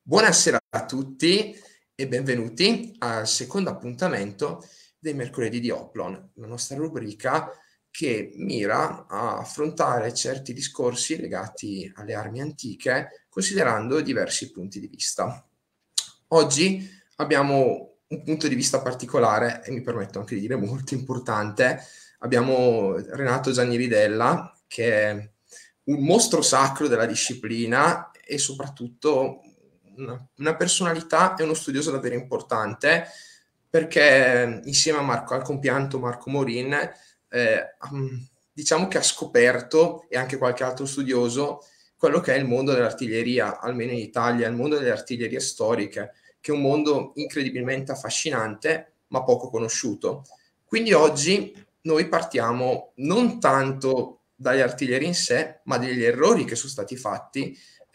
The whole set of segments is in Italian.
Buonasera a tutti e benvenuti al secondo appuntamento dei mercoledì di Oplon, la nostra rubrica che mira a affrontare certi discorsi legati alle armi antiche, considerando diversi punti di vista. Oggi abbiamo un punto di vista particolare e mi permetto anche di dire molto importante. Abbiamo Renato Gianni Ridella, che è un mostro sacro della disciplina e soprattutto una personalità e uno studioso davvero importante, perché insieme al compianto Marco Morin, diciamo che ha scoperto, e anche qualche altro studioso, quello che è il mondo dell'artiglieria, almeno in Italia, il mondo delle artiglierie storiche, che è un mondo incredibilmente affascinante, ma poco conosciuto. Quindi oggi noi partiamo non tanto dagli artiglieri in sé, ma degli errori che sono stati fatti,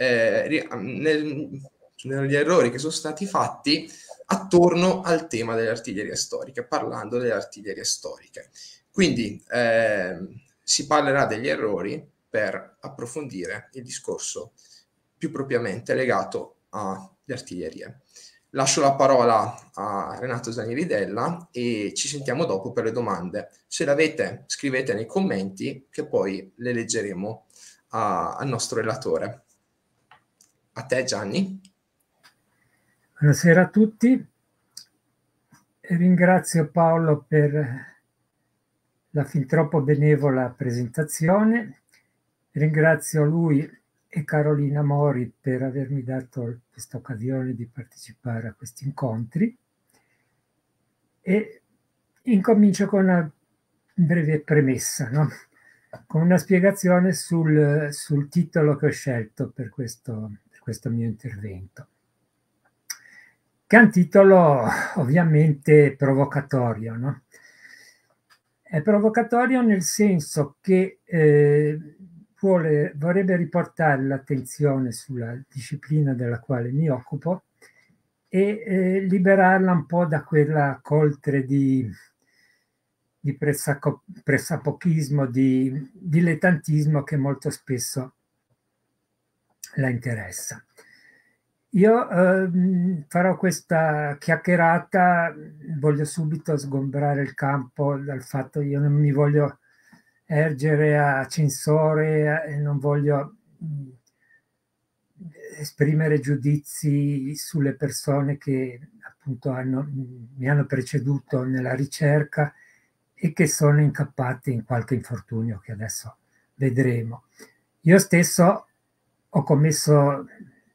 negli errori che sono stati fatti attorno al tema delle artiglierie storiche, parlando delle artiglierie storiche. Quindi si parlerà degli errori per approfondire il discorso più propriamente legato alle artiglierie. Lascio la parola a Renato Zaniridella e ci sentiamo dopo per le domande. Se le avete, scrivete nei commenti che poi le leggeremo al nostro relatore. A te, Gianni. Buonasera a tutti. Ringrazio Paolo per la fin troppo benevola presentazione. Ringrazio lui e Carolina Mori per avermi dato questa occasione di partecipare a questi incontri. E incomincio con una breve premessa, no? Con una spiegazione sul titolo che ho scelto per questo mio intervento, che è un titolo ovviamente provocatorio, no? È provocatorio nel senso che vorrebbe riportare l'attenzione sulla disciplina della quale mi occupo e liberarla un po' da quella coltre di pressapochismo, di dilettantismo che molto spesso la interessa. Io farò questa chiacchierata, voglio subito sgombrare il campo dal fatto che io non mi voglio ergere a censore e non voglio esprimere giudizi sulle persone che appunto mi hanno preceduto nella ricerca e che sono incappate in qualche infortunio che adesso vedremo. Io stesso ho commesso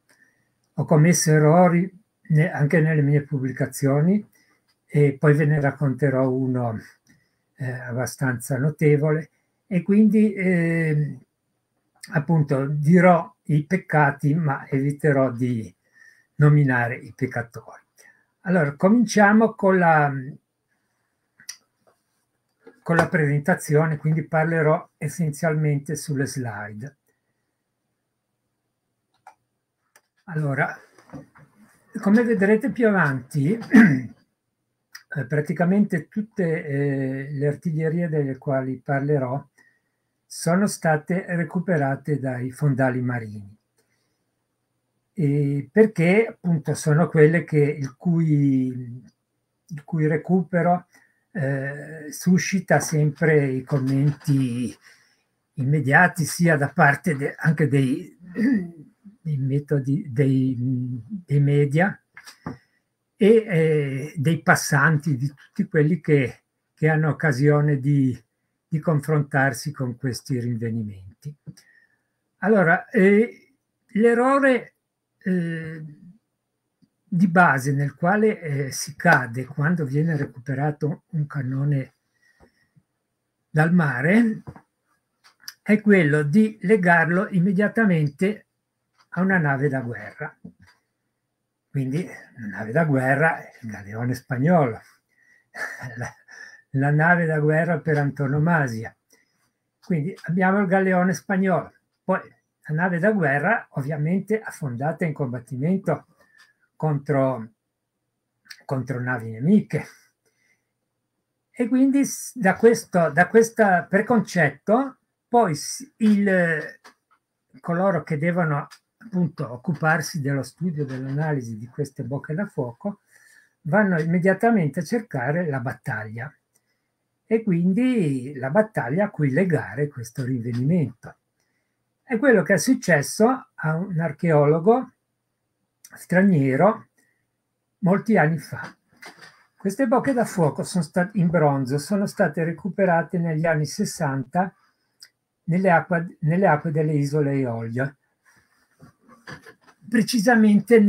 errori anche nelle mie pubblicazioni e poi ve ne racconterò uno abbastanza notevole e quindi appunto dirò i peccati ma eviterò di nominare i peccatori. Allora, cominciamo con la presentazione, quindi parlerò essenzialmente sulle slide. Allora, come vedrete più avanti, praticamente tutte le artiglierie delle quali parlerò sono state recuperate dai fondali marini, perché appunto sono quelle il cui recupero suscita sempre i commenti immediati sia da parte anche dei metodi dei media e dei passanti, di tutti quelli che hanno occasione di confrontarsi con questi rinvenimenti. Allora, l'errore di base nel quale si cade quando viene recuperato un cannone dal mare è quello di legarlo immediatamente a una nave da guerra. Quindi una nave da guerra è il galeone spagnolo, la nave da guerra per antonomasia. Quindi abbiamo il galeone spagnolo, poi la nave da guerra ovviamente affondata in combattimento contro navi nemiche. E quindi da questo preconcetto poi coloro che devono appunto occuparsi dello studio, dell'analisi di queste bocche da fuoco, vanno immediatamente a cercare la battaglia e quindi la battaglia a cui legare questo rinvenimento. È quello che è successo a un archeologo straniero molti anni fa. Queste bocche da fuoco in bronzo sono state recuperate negli anni 60 nelle acque delle isole Eolie, precisamente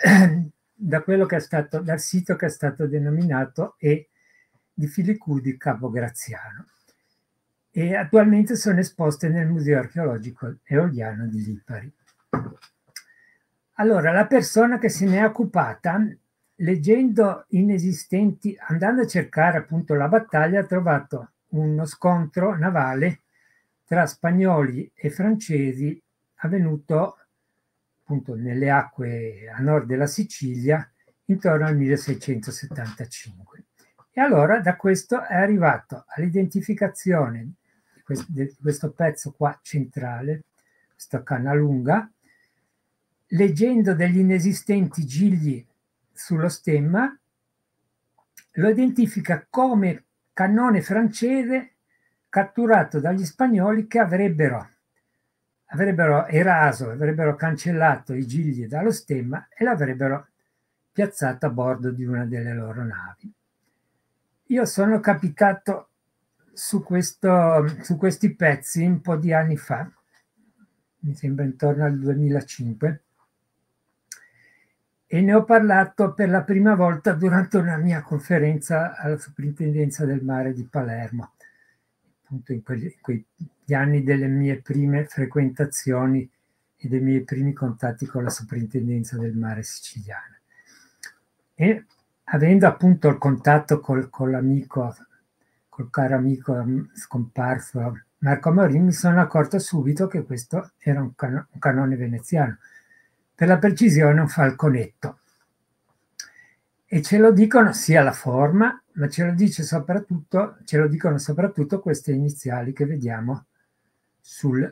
dal sito che è stato denominato di Filicudi Capo Graziano, e attualmente sono esposte nel Museo Archeologico Eoliano di Lipari. Allora, la persona che se ne è occupata, leggendo inesistenti, andando a cercare appunto la battaglia, ha trovato uno scontro navale tra spagnoli e francesi avvenuto appunto nelle acque a nord della Sicilia intorno al 1675. E allora da questo è arrivato all'identificazione di questo pezzo qua centrale, questa canna lunga, leggendo degli inesistenti gigli sullo stemma, lo identifica come cannone francese catturato dagli spagnoli che avrebbero eraso, avrebbero cancellato i gigli dallo stemma e l'avrebbero piazzato a bordo di una delle loro navi. Io sono capitato su questi pezzi un po' di anni fa, mi sembra intorno al 2005, e ne ho parlato per la prima volta durante una mia conferenza alla Soprintendenza del Mare di Palermo, appunto in quegli anni delle mie prime frequentazioni e dei miei primi contatti con la Soprintendenza del Mare siciliana. E avendo appunto il contatto col caro amico scomparso Marco Morin, mi sono accorto subito che questo era un cannone veneziano, per la precisione un falconetto. E ce lo dicono sia la forma, ma ce lo dicono soprattutto queste iniziali che vediamo sulla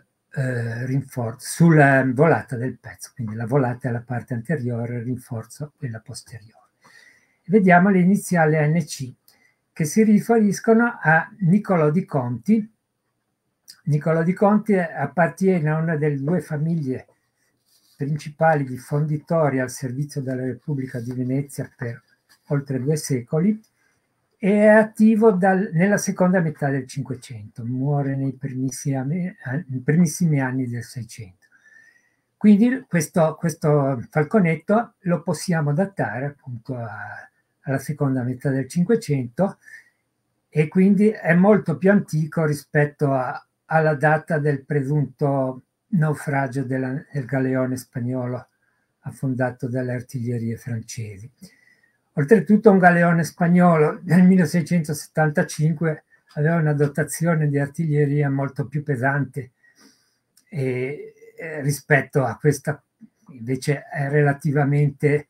volata del pezzo, quindi la volata è la parte anteriore, il rinforzo quella posteriore. Vediamo le iniziali NC, che si riferiscono a Niccolò di Conti. Niccolò di Conti appartiene a una delle due famiglie principali di fonditori al servizio della Repubblica di Venezia per oltre 2 secoli e è attivo nella seconda metà del Cinquecento, muore nei primissimi anni del Seicento. Quindi questo falconetto lo possiamo datare appunto alla seconda metà del Cinquecento e quindi è molto più antico rispetto alla data del presunto naufragio del galeone spagnolo affondato dalle artiglierie francesi. Oltretutto un galeone spagnolo nel 1675 aveva una dotazione di artiglieria molto più pesante rispetto a questa, invece è relativamente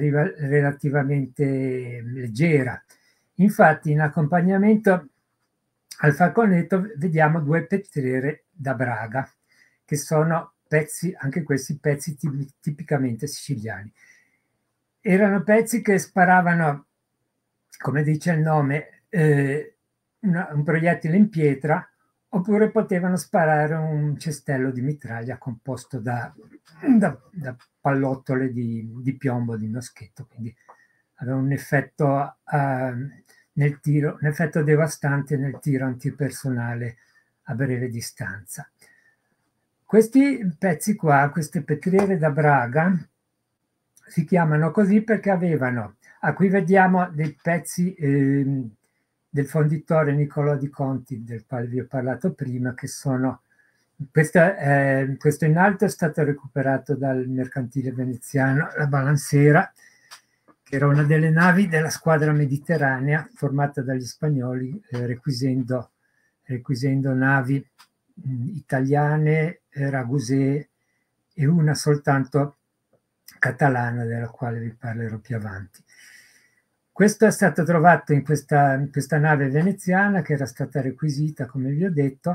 leggera. Infatti in accompagnamento al falconetto vediamo 2 petriere da Braga, che sono pezzi, anche questi pezzi tipicamente siciliani. Erano pezzi che sparavano, come dice il nome, un proiettile in pietra, oppure potevano sparare un cestello di mitraglia composto da pallottole di piombo di moschetto, quindi aveva un effetto nel tiro, un effetto devastante nel tiro antipersonale a breve distanza. Questi pezzi qua, queste petriere da Braga, si chiamano così perché avevano, qui vediamo dei pezzi del fonditore Niccolò di Conti, del quale vi ho parlato prima, che sono, questo in alto è stato recuperato dal mercantile veneziano, la Balancera, che era una delle navi della squadra mediterranea formata dagli spagnoli, requisendo navi italiane, ragusee e una soltanto catalana, della quale vi parlerò più avanti. Questo è stato trovato in questa nave veneziana che era stata requisita, come vi ho detto,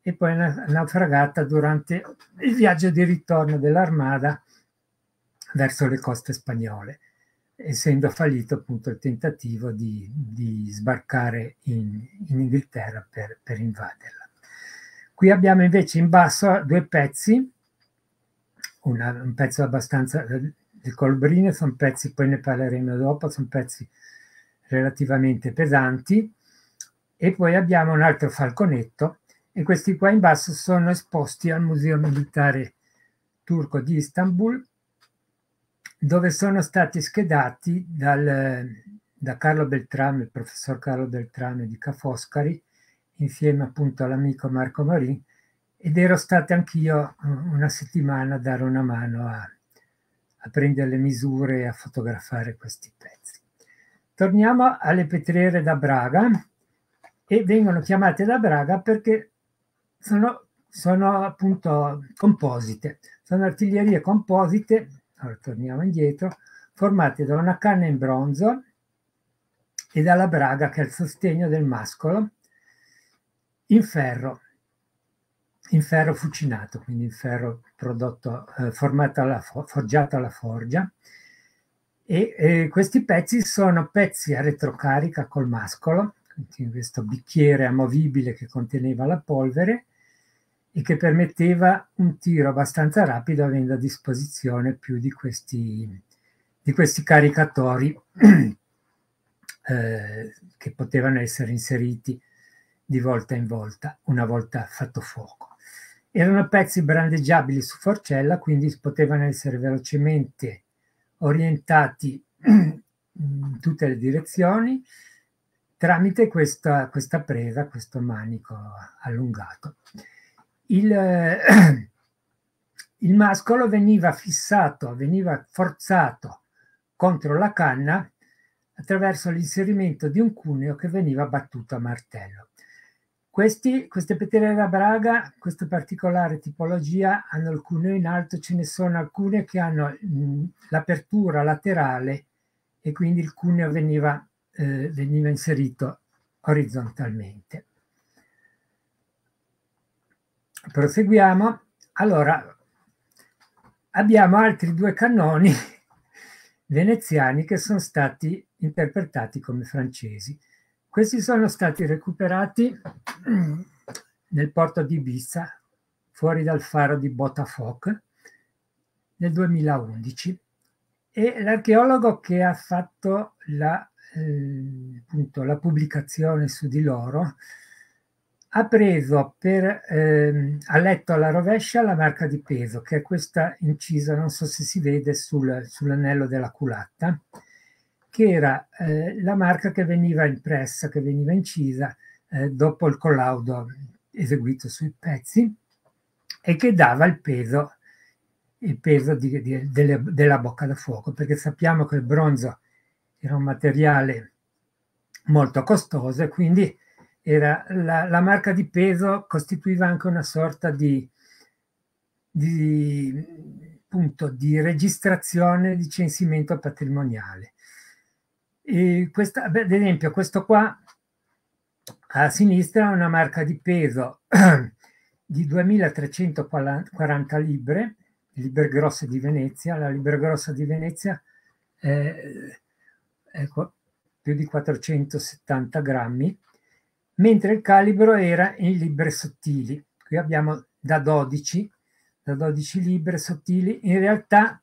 e poi naufragata durante il viaggio di ritorno dell'Armada verso le coste spagnole, essendo fallito appunto il tentativo di sbarcare in Inghilterra per invaderla. Qui abbiamo invece in basso due pezzi, un pezzo abbastanza di Colobrine, sono pezzi, poi ne parleremo dopo, sono pezzi relativamente pesanti, e poi abbiamo un altro falconetto, e questi qua in basso sono esposti al Museo Militare Turco di Istanbul, dove sono stati schedati da Carlo Beltrame, il professor Carlo Beltrame di Ca' Foscari, insieme appunto all'amico Marco Marin, ed ero stato anch'io una settimana a dare una mano a prendere le misure e a fotografare questi pezzi. Torniamo alle petriere da Braga, e vengono chiamate da Braga perché sono appunto composite, sono artiglierie composite, allora torniamo indietro, formate da una canna in bronzo e dalla braga, che è il sostegno del mascolo, in ferro fucinato, quindi in ferro prodotto, forgiato alla forgia, e questi pezzi sono pezzi a retrocarica col mascolo, quindi questo bicchiere amovibile che conteneva la polvere e che permetteva un tiro abbastanza rapido, avendo a disposizione più di questi caricatori che potevano essere inseriti di volta in volta una volta fatto fuoco. Erano pezzi brandeggiabili su forcella, quindi potevano essere velocemente orientati in tutte le direzioni tramite questa presa, questo manico allungato. Il mascolo veniva fissato, veniva forzato contro la canna attraverso l'inserimento di un cuneo che veniva battuto a martello. Queste petriere da Braga, questa particolare tipologia, hanno il cuneo in alto, ce ne sono alcune che hanno l'apertura laterale e quindi il cuneo veniva inserito orizzontalmente. Proseguiamo. Allora, abbiamo altri due cannoni veneziani che sono stati interpretati come francesi. Questi sono stati recuperati nel porto di Ibiza, fuori dal faro di Botafoc, nel 2011. E l'archeologo che ha fatto la pubblicazione su di loro ha preso ha letto alla rovescia la marca di peso, che è questa incisa, non so se si vede, sull'anello della culatta, che era la marca che veniva impressa, che veniva incisa dopo il collaudo eseguito sui pezzi, e che dava il peso della bocca da fuoco, perché sappiamo che il bronzo era un materiale molto costoso e quindi era la marca di peso costituiva anche una sorta di registrazione, di censimento patrimoniale. E ad esempio, questo qua a sinistra è una marca di peso di 2340 libre grosse di Venezia. La libra grossa di Venezia è più di 470 grammi, mentre il calibro era in libre sottili. Qui abbiamo da 12 libre sottili. In realtà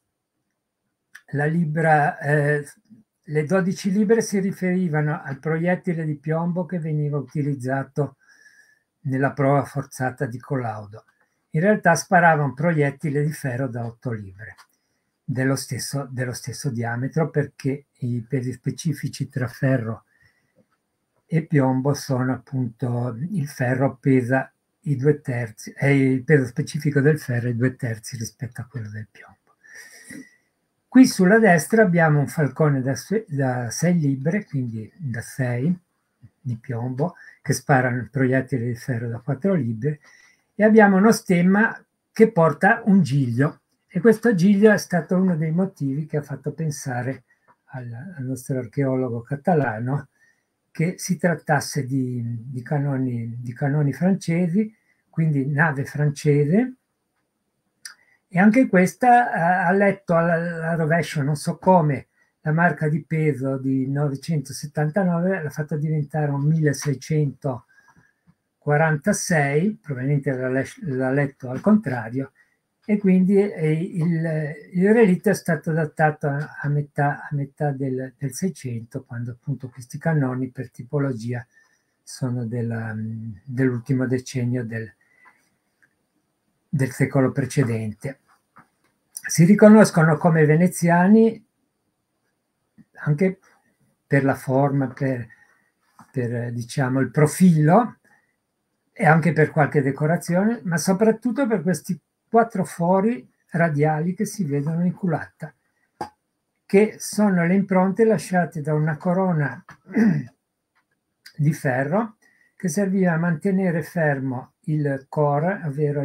le 12 libre si riferivano al proiettile di piombo che veniva utilizzato nella prova forzata di collaudo. In realtà sparava un proiettile di ferro da 8 libre, dello stesso diametro, perché i pesi specifici tra ferro e piombo sono appunto, il ferro pesa i 2/3, il peso specifico del ferro è i 2/3 rispetto a quello del piombo. Qui sulla destra abbiamo un falcone da 6 libre, quindi da 6 di piombo, che sparano il proiettile di ferro da 4 libre, e abbiamo uno stemma che porta un giglio, e questo giglio è stato uno dei motivi che ha fatto pensare al nostro archeologo catalano che si trattasse di canoni francesi. quindi nave francese, e anche questa ha letto alla rovescio, non so come, la marca di peso di 979, l'ha fatta diventare un 1646, probabilmente l'ha letto al contrario, e quindi il relitto è stato datato a metà del 600, quando appunto questi cannoni per tipologia sono dell'ultimo decennio del secolo precedente. Si riconoscono come veneziani anche per la forma, per diciamo il profilo, e anche per qualche decorazione, ma soprattutto per questi 4 fori radiali che si vedono in culata, che sono le impronte lasciate da una corona di ferro che serviva a mantenere fermo il core, ovvero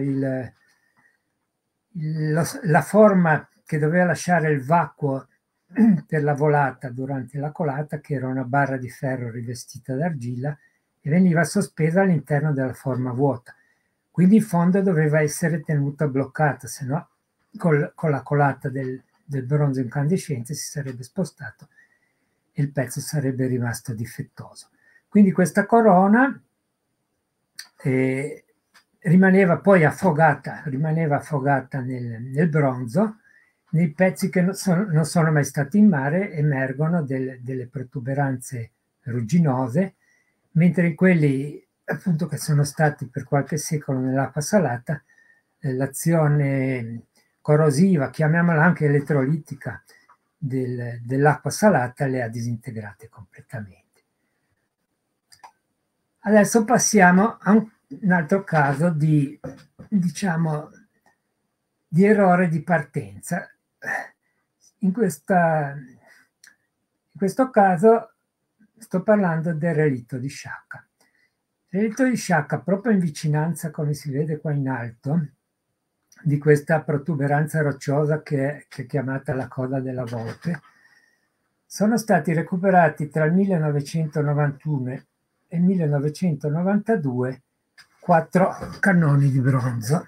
la forma che doveva lasciare il vacuo per la volata durante la colata, che era una barra di ferro rivestita d'argilla e veniva sospesa all'interno della forma vuota. Quindi in fondo doveva essere tenuta bloccata, se no con la colata del bronzo incandescente si sarebbe spostato e il pezzo sarebbe rimasto difettoso. Quindi questa corona rimaneva poi affogata nel bronzo. Nei pezzi che non sono mai stati in mare emergono delle protuberanze rugginose, mentre in quelli appunto che sono stati per qualche secolo nell'acqua salata, l'azione corrosiva, chiamiamola anche elettrolitica, dell'acqua salata le ha disintegrate completamente. Adesso passiamo a un altro caso di, diciamo, di errore di partenza. In questo caso sto parlando del relitto di Sciacca. Il relitto di Sciacca, proprio in vicinanza, come si vede qua in alto, di questa protuberanza rocciosa che è chiamata la coda della volpe, sono stati recuperati tra il 1991 e il 1992 4 cannoni di bronzo.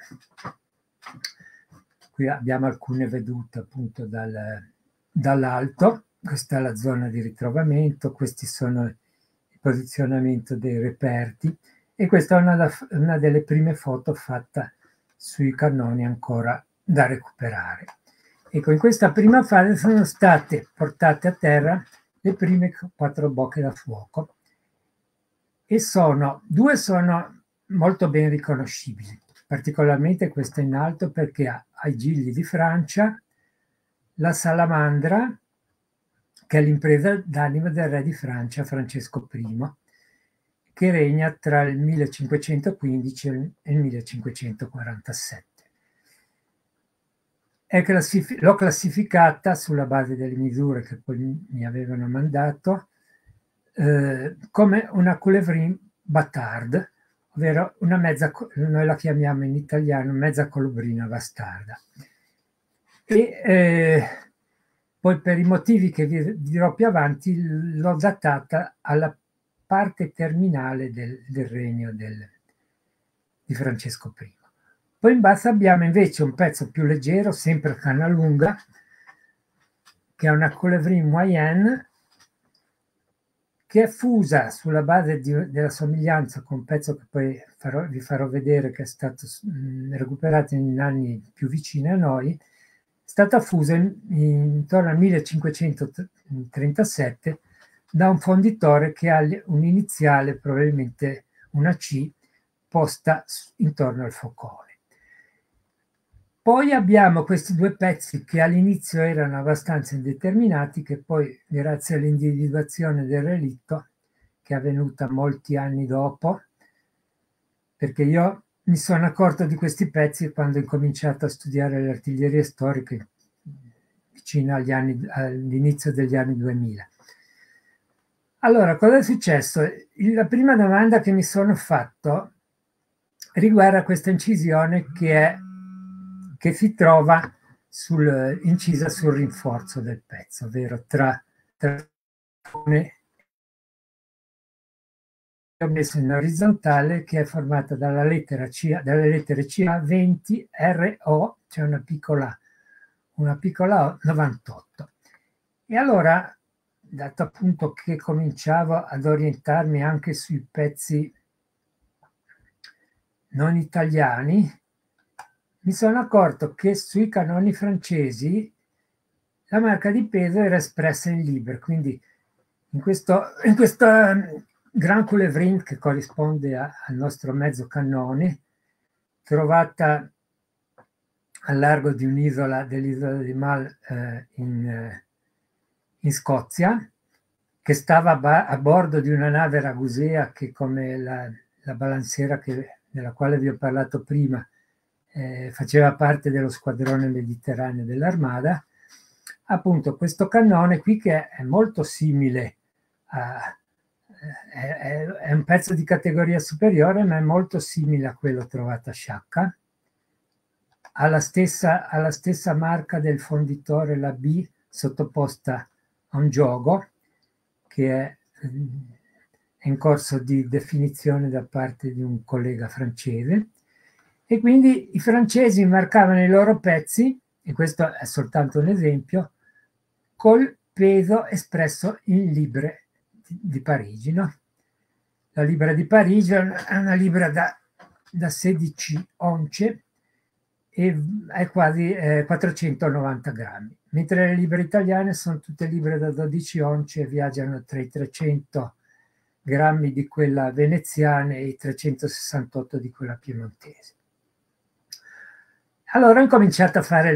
Qui abbiamo alcune vedute appunto dall'alto. Questa è la zona di ritrovamento, questi sono il posizionamento dei reperti, e questa è una delle prime foto fatta sui cannoni ancora da recuperare. Ecco, in questa prima fase sono state portate a terra le prime 4 bocche da fuoco, e 2 sono molto ben riconoscibili, particolarmente questa in alto perché ha i gigli di Francia, la salamandra, che è l'impresa d'animo del re di Francia Francesco I, che regna tra il 1515 e il 1547. L'ho classificata sulla base delle misure che poi mi avevano mandato come una coulevrine bâtarde, ovvero una mezza, noi la chiamiamo in italiano mezza colubrina bastarda. E poi, per i motivi che vi dirò più avanti, l'ho datata alla parte terminale del regno di Francesco I. Poi in basso abbiamo invece un pezzo più leggero, sempre canna lunga, che è una coulevrine moyenne, che è fusa sulla base della somiglianza con un pezzo che poi vi farò vedere, che è stato recuperato in anni più vicini a noi. È stata fusa intorno al 1537 da un fonditore che ha un iniziale, probabilmente una C, posta intorno al focone. Poi abbiamo questi 2 pezzi che all'inizio erano abbastanza indeterminati, che poi, grazie all'individuazione del relitto, che è avvenuta molti anni dopo, perché io mi sono accorto di questi pezzi quando ho incominciato a studiare le artiglierie storiche vicino all'inizio degli anni 2000. Allora, cosa è successo? La prima domanda che mi sono fatto riguarda questa incisione che si trova incisa sul rinforzo del pezzo, ovvero tra ho messo in orizzontale, che è formata dalla lettera C, dalle lettere CA 20, RO, c'è una piccola O, 98. E allora, dato appunto che cominciavo ad orientarmi anche sui pezzi non italiani, mi sono accorto che sui cannoni francesi la marca di peso era espressa in libre, quindi in questo Grand Coulevrine, che corrisponde al nostro mezzo cannone, trovata al largo di un'isola, dell'isola di Mal in Scozia, che stava a bordo di una nave ragusea che, come la balanciera della quale vi ho parlato prima, faceva parte dello squadrone mediterraneo dell'Armada. Appunto, questo cannone qui, che è molto simile è un pezzo di categoria superiore, ma è molto simile a quello trovato a Sciacca, ha la stessa marca del fonditore, la B, sottoposta a un giogo che è in corso di definizione da parte di un collega francese, e quindi i francesi marcavano i loro pezzi, e questo è soltanto un esempio, col peso espresso in libre di Parigi, no? La libra di Parigi è una libra da 16 once e è quasi 490 grammi, mentre le libre italiane sono tutte libre da 12 once e viaggiano tra i 300 grammi di quella veneziana e i 368 di quella piemontese. Allora ho incominciato a fare le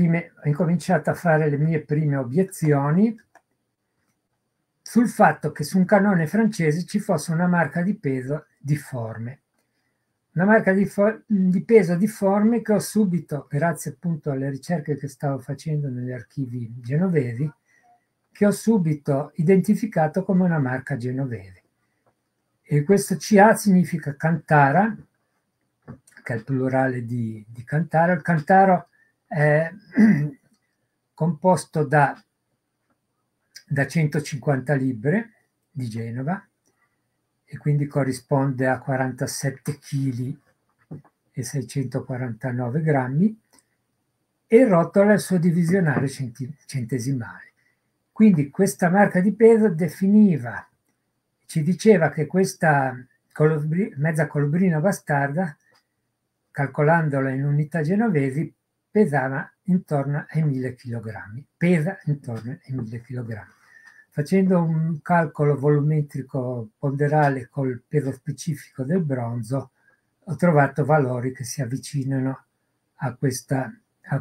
mie prime obiezioni sul fatto che su un cannone francese ci fosse una marca di peso difforme. Una marca di peso difforme che ho subito, grazie appunto alle ricerche che stavo facendo negli archivi genovesi, che ho subito identificato come una marca genovese. E questo CA significa Cantara, che è il plurale di Cantaro. Il Cantaro è composto da 150 libbre di Genova, e quindi corrisponde a 47 kg e 649 grammi, e il rotolo è il suo divisionario centesimale. Quindi questa marca di peso ci diceva che questa mezza colubrina bastarda, calcolandola in unità genovesi, pesava intorno ai 1000 kg. Pesa intorno ai 1000 kg. Facendo un calcolo volumetrico ponderale col peso specifico del bronzo, ho trovato valori che si avvicinano a questa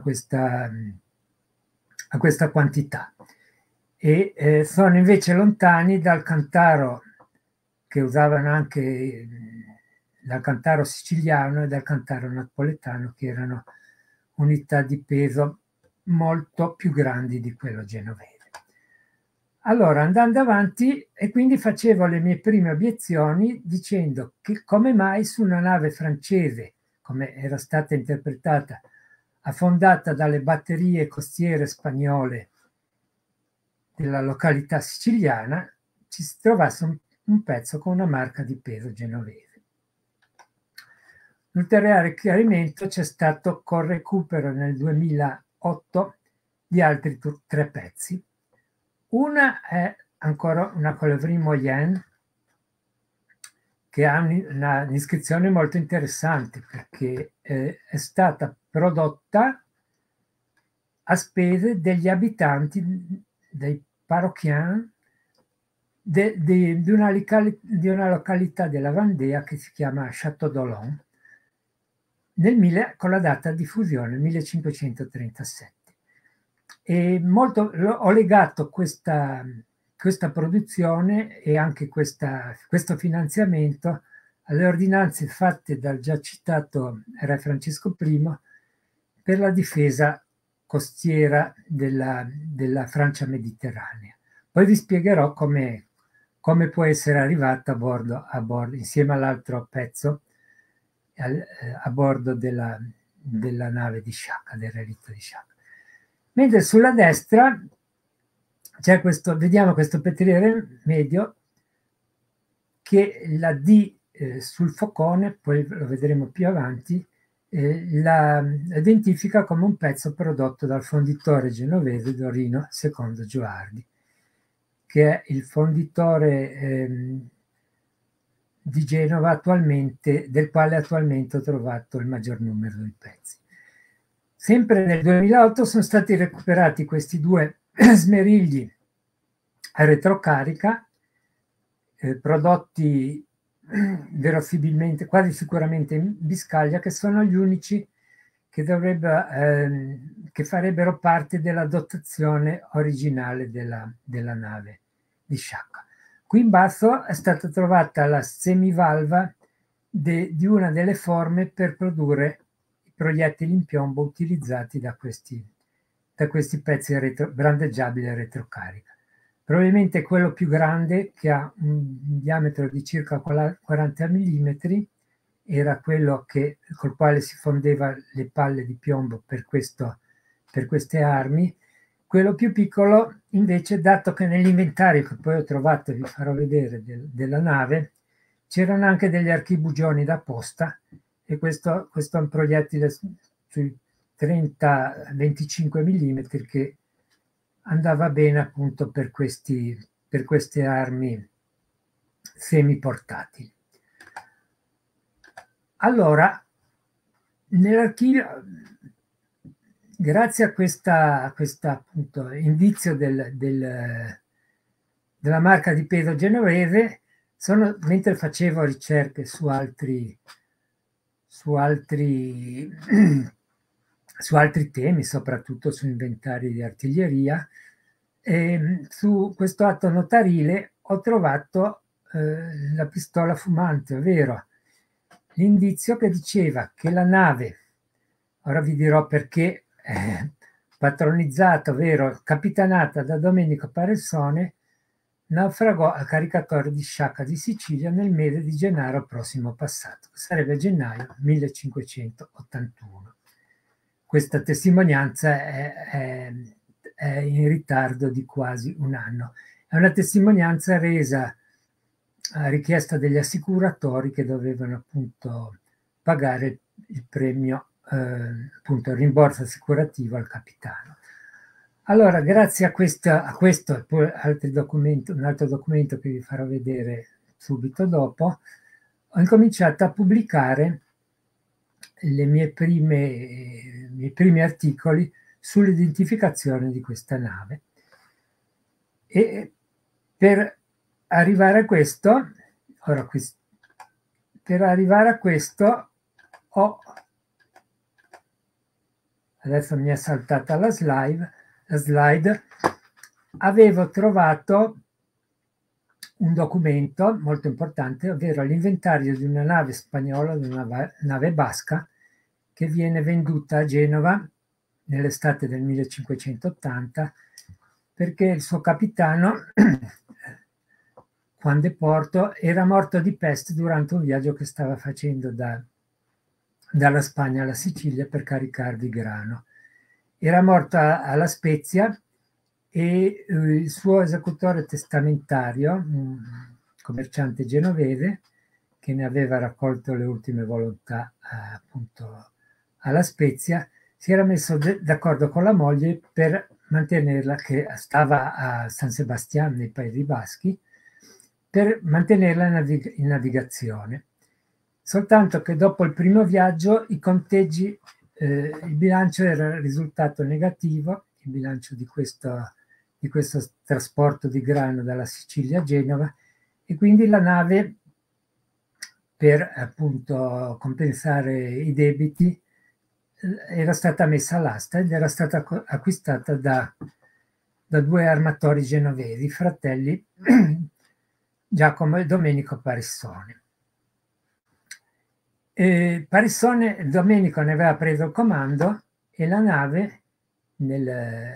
quantità. E sono invece lontani dal cantaro che usavano anche, dal cantaro siciliano e dal cantaro napoletano, che erano unità di peso molto più grandi di quello genovese. Allora, andando avanti, e quindi facevo le mie prime obiezioni dicendo che come mai su una nave francese, come era stata interpretata, affondata dalle batterie costiere spagnole della località siciliana, ci si trovasse un pezzo con una marca di peso genovese. L'ulteriore chiarimento c'è stato col recupero nel 2008 di altri 3 pezzi. Una è ancora una Coulevrine Moyenne, che ha un'iscrizione molto interessante, perché è stata prodotta a spese degli abitanti, dei parrocchiani di una località della Vendée che si chiama Château d'Olon, con la data di fusione 1537. E ho legato questa produzione e anche questo finanziamento alle ordinanze fatte dal già citato Re Francesco I per la difesa costiera della Francia mediterranea. Poi vi spiegherò come può essere arrivata a bordo, insieme all'altro pezzo, a bordo della nave di Sciacca, del relitto di Sciacca. Mentre sulla destra c'è vediamo questo petriere medio che la D sul focone, poi lo vedremo più avanti, la identifica come un pezzo prodotto dal fonditore genovese Dorino II Gioardi, che è il fonditore di Genova attualmente, del quale attualmente ho trovato il maggior numero di pezzi. Sempre nel 2008 sono stati recuperati questi due smerigli a retrocarica, prodotti verosimilmente, quasi sicuramente in Biscaglia, che sono gli unici che farebbero parte della dotazione originale della nave di Sciacca. Qui in basso è stata trovata la semivalva di una delle forme per produrre i proiettili in piombo utilizzati da questi pezzi brandeggiabili a retrocarica. Probabilmente quello più grande, che ha un diametro di circa 40 mm, era quello col quale si fondeva le palle di piombo per queste armi. Quello più piccolo, invece, dato che nell'inventario che poi ho trovato, vi farò vedere, della nave, c'erano anche degli archibugioni da posta, e questo è un proiettile sui 30-25 mm che andava bene appunto per queste armi semiportatili. Allora, nell'archivio, grazie a questa appunto indizio della marca di peso genovese, mentre facevo ricerche su altri temi, soprattutto su inventari di artiglieria, su questo atto notarile ho trovato la pistola fumante, ovvero l'indizio che diceva che la nave, ora vi dirò perché, patronizzata, ovvero capitanata da Domenico Paressone, naufragò al caricatore di Sciacca di Sicilia nel mese di Gennaro prossimo passato, che sarebbe gennaio 1581. Questa testimonianza è in ritardo di quasi un anno. È una testimonianza resa a richiesta degli assicuratori, che dovevano appunto pagare il premio, appunto il rimborso assicurativo al capitano. Allora, grazie a questo e poi un altro documento che vi farò vedere subito dopo, ho incominciato a pubblicare i miei primi articoli sull'identificazione di questa nave. E per arrivare a questo, adesso mi è saltata la slide, avevo trovato un documento molto importante, ovvero l'inventario di una nave spagnola, di una nave basca, che viene venduta a Genova nell'estate del 1580, perché il suo capitano, Juan de Porto, era morto di peste durante un viaggio che stava facendo dalla Spagna alla Sicilia per caricar di grano. Era morto a La Spezia, e il suo esecutore testamentario, un commerciante genovese che ne aveva raccolto le ultime volontà appunto alla Spezia, si era messo d'accordo con la moglie per mantenerla, che stava a San Sebastián nei Paesi Baschi, per mantenerla in navigazione. Soltanto che dopo il primo viaggio i conteggi, il bilancio era risultato negativo, il bilancio di questo trasporto di grano dalla Sicilia a Genova, e quindi la nave, per appunto compensare i debiti, era stata messa all'asta ed era stata acquistata da due armatori genovesi, fratelli Giacomo e Domenico Parissone. Domenico ne aveva preso il comando, e la nave nel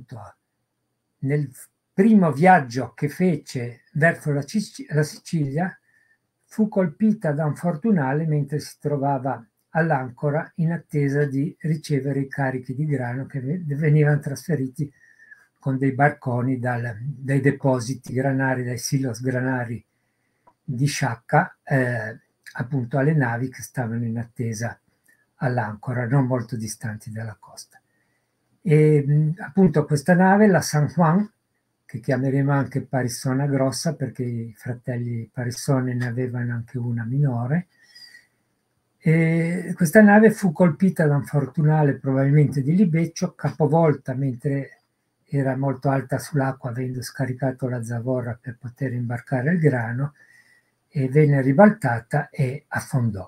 primo viaggio che fece verso la Sicilia fu colpita da un fortunale mentre si trovava all'ancora in attesa di ricevere i carichi di grano che venivano trasferiti con dei barconi dai depositi granari, dai silos granari di Sciacca appunto alle navi che stavano in attesa all'ancora, non molto distanti dalla costa. E appunto questa nave, la San Juan, che chiameremo anche Parissona Grossa perché i fratelli Parissone ne avevano anche una minore, e questa nave fu colpita da un fortunale probabilmente di libeccio, capovolta mentre era molto alta sull'acqua avendo scaricato la zavorra per poter imbarcare il grano, e venne ribaltata e affondò.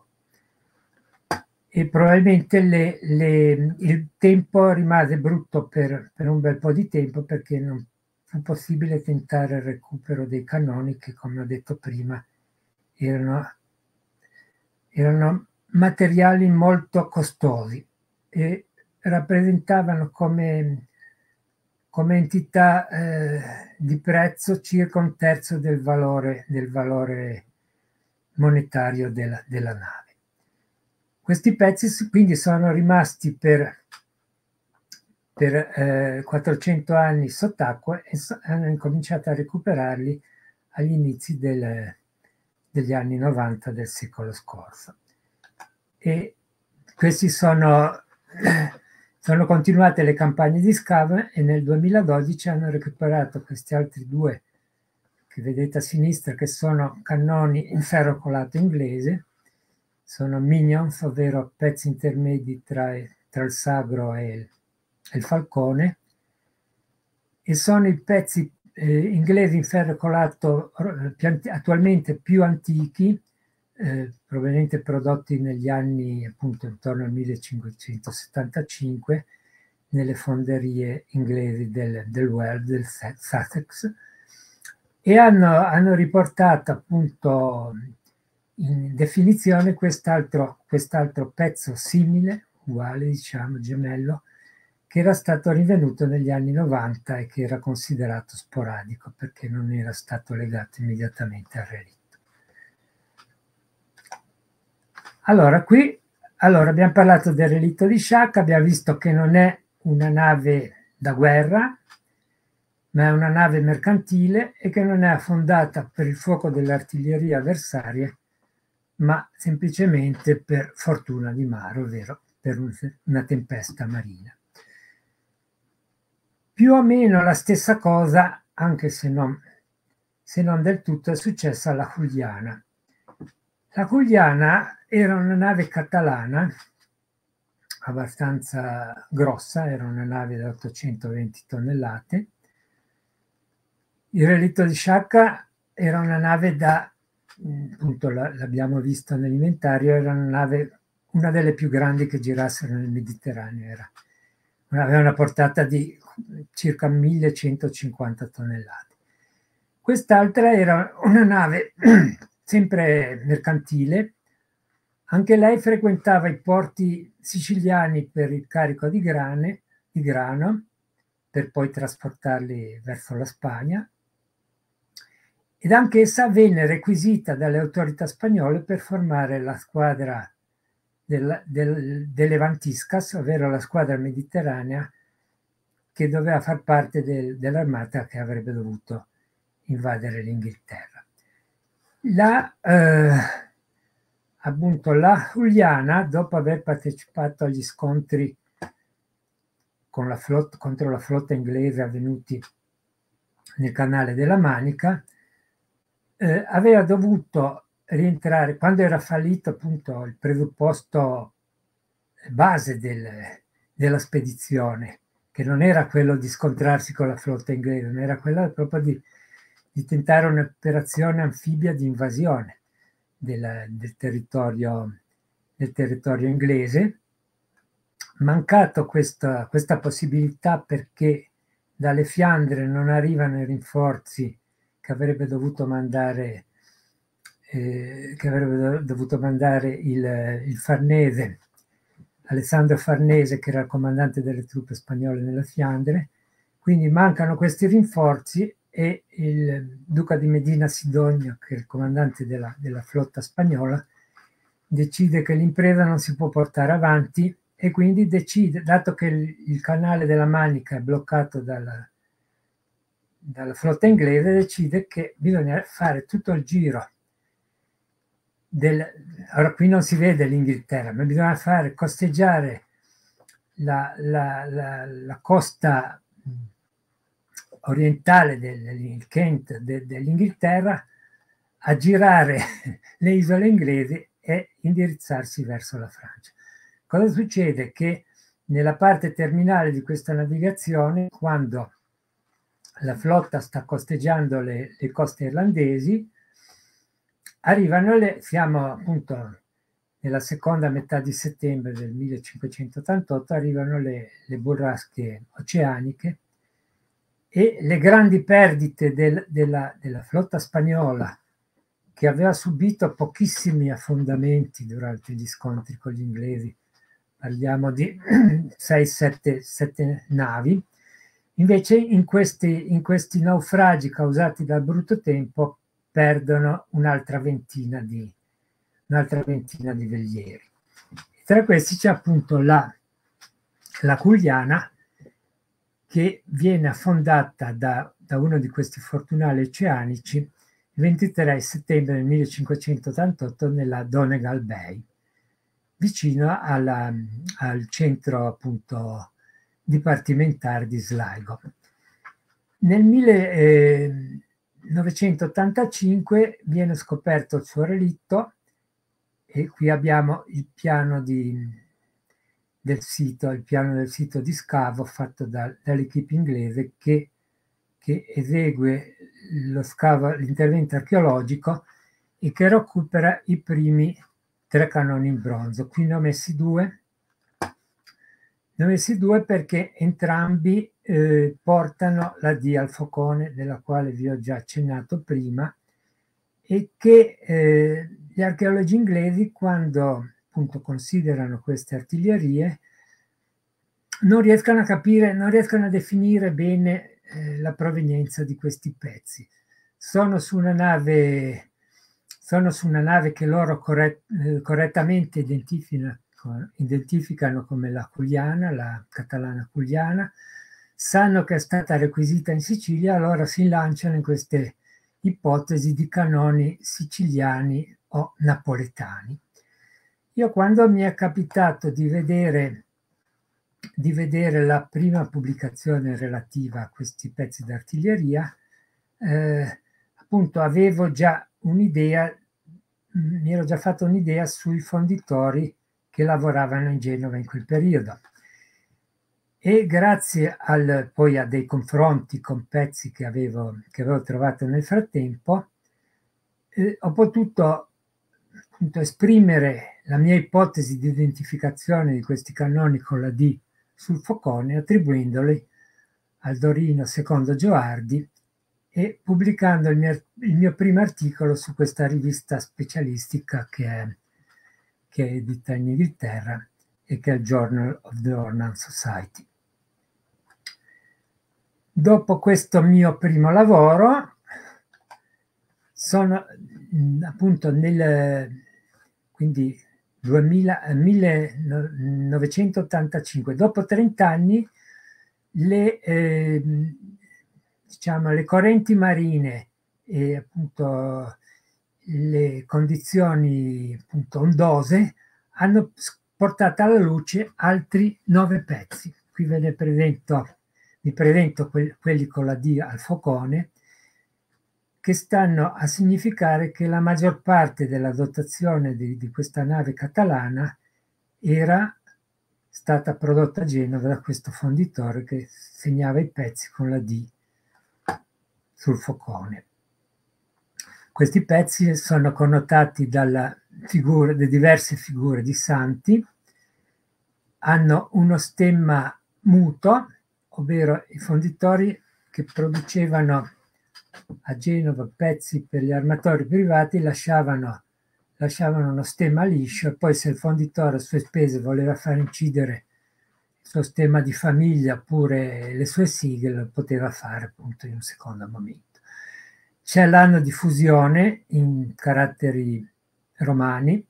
E probabilmente il tempo rimase brutto per un bel po' di tempo perché non fu possibile tentare il recupero dei cannoni che, come ho detto prima, erano materiali molto costosi e rappresentavano come entità di prezzo circa un terzo del valore monetario della nave. Questi pezzi quindi sono rimasti per 400 anni sott'acqua e hanno incominciato a recuperarli agli inizi degli anni 90 del secolo scorso. E questi sono continuate le campagne di scavo e nel 2012 hanno recuperato questi altri due che vedete a sinistra, che sono cannoni in ferro colato inglese, sono minions, ovvero pezzi intermedi tra il sagro e il falcone, e sono i pezzi inglesi in ferro colato attualmente più antichi, probabilmente prodotti negli anni appunto intorno al 1575 nelle fonderie inglesi del Sussex, e hanno riportato appunto in definizione quest'altro pezzo simile, uguale, diciamo, gemello, che era stato rinvenuto negli anni 90 e che era considerato sporadico perché non era stato legato immediatamente al relitto. Allora, abbiamo parlato del relitto di Sciacca, abbiamo visto che non è una nave da guerra, ma è una nave mercantile e che non è affondata per il fuoco delle artiglierie avversarie, ma semplicemente per fortuna di mare, ovvero per una tempesta marina. Più o meno la stessa cosa, anche se non del tutto, è successa alla Juliana. La Juliana era una nave catalana abbastanza grossa, era una nave da 820 tonnellate. Il relitto di Sciacca era una nave appunto l'abbiamo visto nell'inventario, era una delle più grandi che girassero nel Mediterraneo, aveva una portata di circa 1150 tonnellate. Quest'altra era una nave sempre mercantile, anche lei frequentava i porti siciliani per il carico di grano, per poi trasportarli verso la Spagna, ed anch'essa venne requisita dalle autorità spagnole per formare la squadra delle Levantiscas, ovvero la squadra mediterranea che doveva far parte dell'armata che avrebbe dovuto invadere l'Inghilterra. Appunto la Juliana, dopo aver partecipato agli scontri contro la flotta inglese avvenuti nel canale della Manica, aveva dovuto rientrare quando era fallito appunto il presupposto base della spedizione, che non era quello di scontrarsi con la flotta inglese, ma era quella proprio di tentare un'operazione anfibia di invasione del territorio inglese. Mancato questa possibilità perché dalle Fiandre non arrivano i rinforzi che avrebbe dovuto mandare il Farnese, Alessandro Farnese, che era il comandante delle truppe spagnole nella Fiandre. Quindi mancano questi rinforzi e il duca di Medina Sidonia, che è il comandante della flotta spagnola, decide che l'impresa non si può portare avanti e quindi decide, dato che il canale della Manica è bloccato dalla flotta inglese, decide che bisogna fare tutto il giro ora qui non si vede l'Inghilterra, ma bisogna fare costeggiare la costa orientale del Kent dell'Inghilterra, a girare le isole inglesi e indirizzarsi verso la Francia. Cosa succede? Che nella parte terminale di questa navigazione, quando la flotta sta costeggiando le coste irlandesi, siamo appunto nella seconda metà di settembre del 1588, arrivano le burrasche oceaniche e le grandi perdite della flotta spagnola, che aveva subito pochissimi affondamenti durante gli scontri con gli inglesi, parliamo di 6-7 navi, invece in questi naufragi causati dal brutto tempo perdono un'altra ventina di velieri. Tra questi c'è appunto la Culiana, che viene affondata da uno di questi fortunati oceanici il 23 settembre del 1588 nella Donegal Bay, vicino al centro appunto dipartimentale di Sligo. Nel 1985 viene scoperto il suo relitto, e qui abbiamo il piano del sito di scavo fatto dall'equipe inglese che esegue l'intervento archeologico e che recupera i primi 3 cannoni in bronzo. Qui ne ho messi due perché entrambi portano la D al focone, della quale vi ho già accennato prima, e che gli archeologi inglesi, quando appunto considerano queste artiglierie, non riescono a capire, non riescono a definire bene la provenienza di questi pezzi. Sono su una nave che loro correttamente identificano come la Culiana, la catalana Culiana, sanno che è stata requisita in Sicilia, allora si lanciano in queste ipotesi di cannoni siciliani o napoletani. Io, quando mi è capitato di vedere la prima pubblicazione relativa a questi pezzi d'artiglieria, appunto avevo già un'idea, mi ero già fatto un'idea sui fonditori che lavoravano in Genova in quel periodo, e grazie poi a dei confronti con pezzi che avevo trovato nel frattempo, ho potuto appunto esprimere la mia ipotesi di identificazione di questi cannoni con la D sul focone, attribuendoli al Dorino II Gioardi e pubblicando il mio primo articolo su questa rivista specialistica che è edita in Inghilterra e che è il Journal of the Ordnance Society. Dopo questo mio primo lavoro, sono appunto quindi 1985, dopo 30 anni, le correnti marine e appunto le condizioni appunto ondose hanno portato alla luce altri 9 pezzi. Qui vi presento quelli con la D al focone, che stanno a significare che la maggior parte della dotazione di questa nave catalana era stata prodotta a Genova da questo fonditore che segnava i pezzi con la D sul focone. Questi pezzi sono connotati dalle diverse figure di santi, hanno uno stemma muto, ovvero i fonditori che producevano a Genova pezzi per gli armatori privati lasciavano uno stemma liscio, e poi se il fonditore a sue spese voleva far incidere il suo stemma di famiglia oppure le sue sigle, lo poteva fare appunto in un secondo momento. C'è l'anno di fusione in caratteri romani,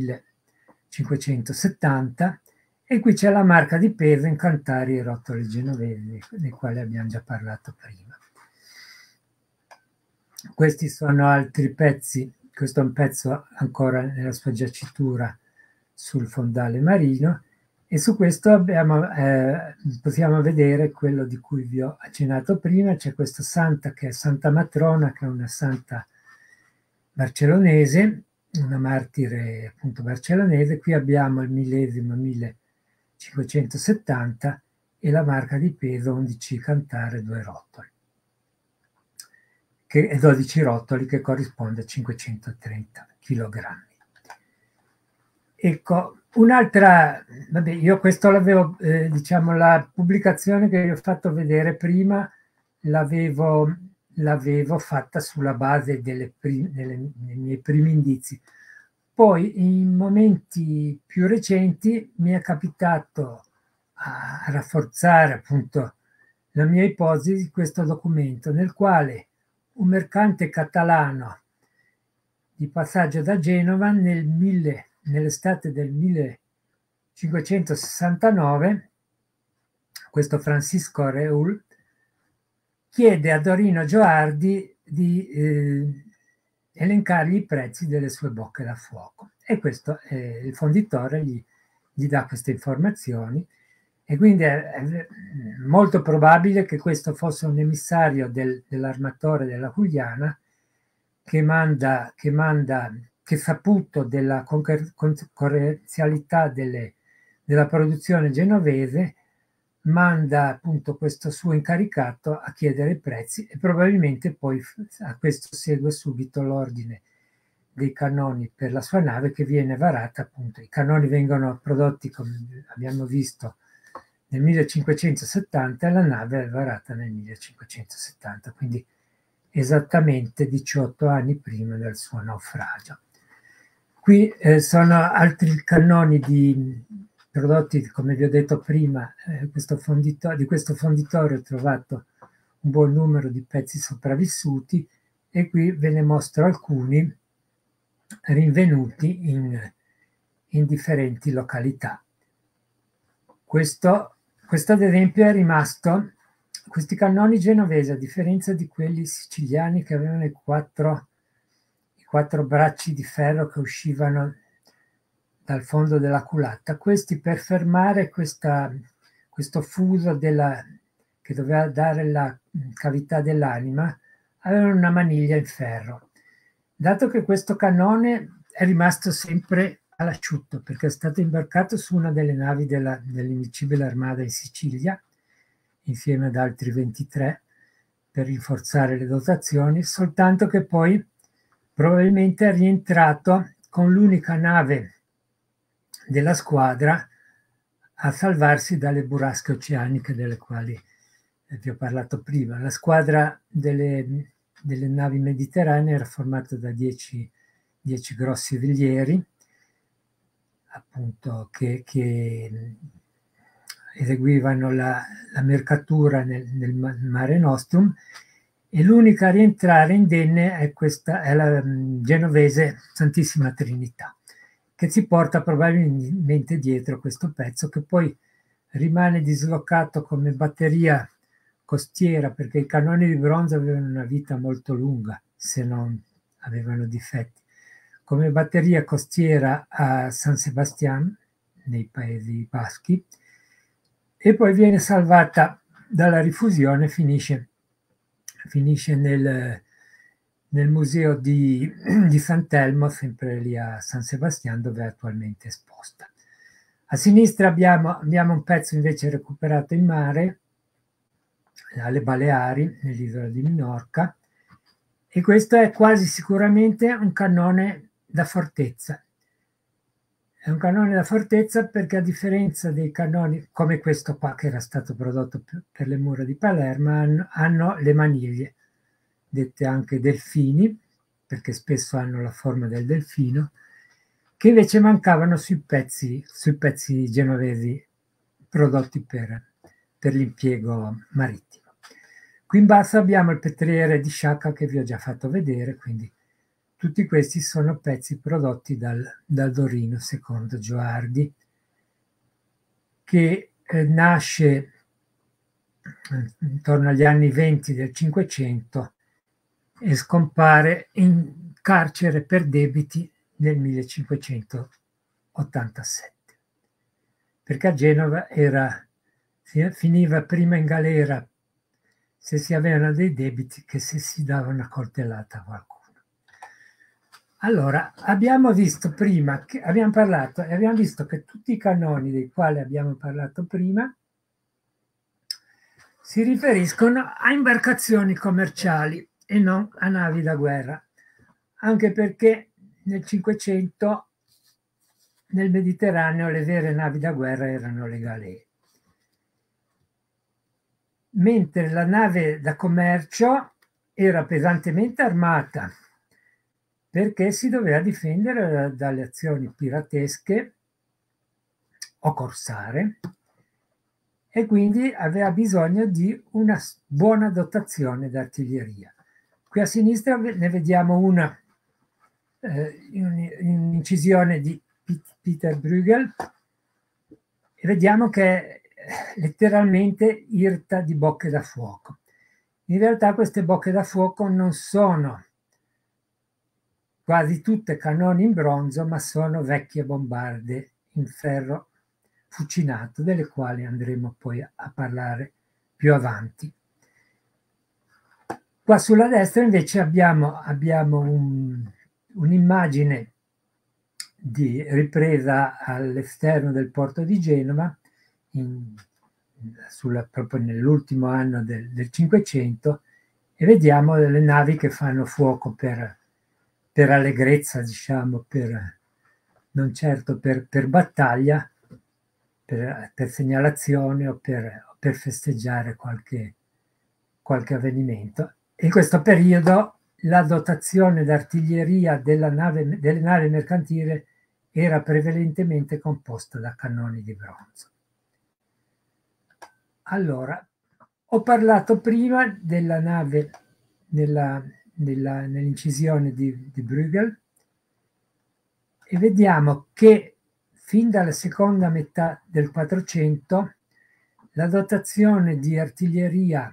1570, e qui c'è la marca di peso in cantari e rotole genovesi, dei quali abbiamo già parlato prima. Questi sono altri pezzi questo è un pezzo ancora nella sua giacitura sul fondale marino, e su questo possiamo vedere quello di cui vi ho accennato prima. C'è questa santa che è Santa Matrona, che è una santa barcellonese, una martire appunto barcellonese. Qui abbiamo il millesimo 1570 e la marca di peso 11 cantare 2 rotoli, che è 12 rotoli, che corrisponde a 530 kg. Ecco, un'altra, vabbè, io questo l'avevo, diciamo, la pubblicazione che vi ho fatto vedere prima l'avevo fatta sulla base dei miei primi indizi. Poi in momenti più recenti mi è capitato a rafforzare appunto la mia ipotesi di questo documento, nel quale un mercante catalano di passaggio da Genova nell'estate del 1569, questo Francisco Reul chiede a Dorino Gioardi di elencargli i prezzi delle sue bocche da fuoco, e questo il fonditore gli dà queste informazioni, e quindi è molto probabile che questo fosse un emissario dell'armatore della Giuliana, che saputo della concorrenzialità della produzione genovese, manda appunto questo suo incaricato a chiedere i prezzi, e probabilmente poi a questo segue subito l'ordine dei cannoni per la sua nave, che viene varata. Appunto, i cannoni vengono prodotti, come abbiamo visto, nel 1570 e la nave è varata nel 1570, quindi esattamente 18 anni prima del suo naufragio. Qui sono altri cannoni prodotti, come vi ho detto prima. Di questo fonditore ho trovato un buon numero di pezzi sopravvissuti, e qui ve ne mostro alcuni rinvenuti in differenti località. Questo ad esempio è rimasto. Questi cannoni genovesi, a differenza di quelli siciliani che avevano i quattro bracci di ferro che uscivano dal fondo della culatta, questi, per fermare questo fuso che doveva dare la cavità dell'anima, avevano una maniglia in ferro. Dato che questo cannone è rimasto sempre all'asciutto, perché è stato imbarcato su una delle navi dell'Invincibile Armada in Sicilia, insieme ad altri 23, per rinforzare le dotazioni, soltanto che poi probabilmente è rientrato con l'unica nave della squadra a salvarsi dalle burrasche oceaniche delle quali vi ho parlato prima. La squadra delle navi mediterranee era formata da 10 grossi velieri, appunto, che eseguivano la mercatura nel Mare Nostrum, e l'unica a rientrare indenne è la genovese Santissima Trinità, che si porta probabilmente dietro questo pezzo, che poi rimane dislocato come batteria costiera, perché i cannoni di bronzo avevano una vita molto lunga, se non avevano difetti, come batteria costiera a San Sebastián, nei Paesi Baschi, e poi viene salvata dalla rifusione, finisce nel museo di Sant'Elmo, sempre lì a San Sebastián, dove è attualmente esposta. A sinistra abbiamo un pezzo invece recuperato in mare, alle Baleari, nell'isola di Minorca, e questo è quasi sicuramente un cannone da fortezza. È un cannone da fortezza perché, a differenza dei cannoni come questo qua, che era stato prodotto per le mura di Palermo, hanno le maniglie, dette anche delfini, perché spesso hanno la forma del delfino, che invece mancavano sui pezzi genovesi prodotti per l'impiego marittimo. Qui in basso abbiamo il petriere di Sciacca, che vi ho già fatto vedere, quindi tutti questi sono pezzi prodotti dal Dorino secondo Gioardi, che nasce intorno agli anni 20 del Cinquecento e scompare in carcere per debiti nel 1587, perché a Genova finiva prima in galera se si avevano dei debiti che se si dava una coltellata a qualcuno. Allora, abbiamo visto prima, abbiamo visto che tutti i canoni dei quali abbiamo parlato prima si riferiscono a imbarcazioni commerciali e non a navi da guerra, anche perché nel Cinquecento nel Mediterraneo le vere navi da guerra erano le galee, mentre la nave da commercio era pesantemente armata perché si doveva difendere dalle azioni piratesche o corsare e quindi aveva bisogno di una buona dotazione d'artiglieria. Qui a sinistra ne vediamo un'incisione di Peter Bruegel e vediamo che è letteralmente irta di bocche da fuoco. In realtà queste bocche da fuoco non sono quasi tutte cannoni in bronzo, ma sono vecchie bombarde in ferro fucinato, delle quali andremo poi a parlare più avanti. Qua sulla destra invece abbiamo un'immagine ripresa all'esterno del porto di Genova, proprio nell'ultimo anno del Cinquecento, e vediamo delle navi che fanno fuoco per allegrezza, diciamo, non certo per battaglia, per segnalazione o per festeggiare qualche avvenimento. In questo periodo la dotazione d'artiglieria delle navi mercantili era prevalentemente composta da cannoni di bronzo. Allora, ho parlato prima della nave nell'incisione di Bruegel e vediamo che fin dalla seconda metà del 400 la dotazione di artiglieria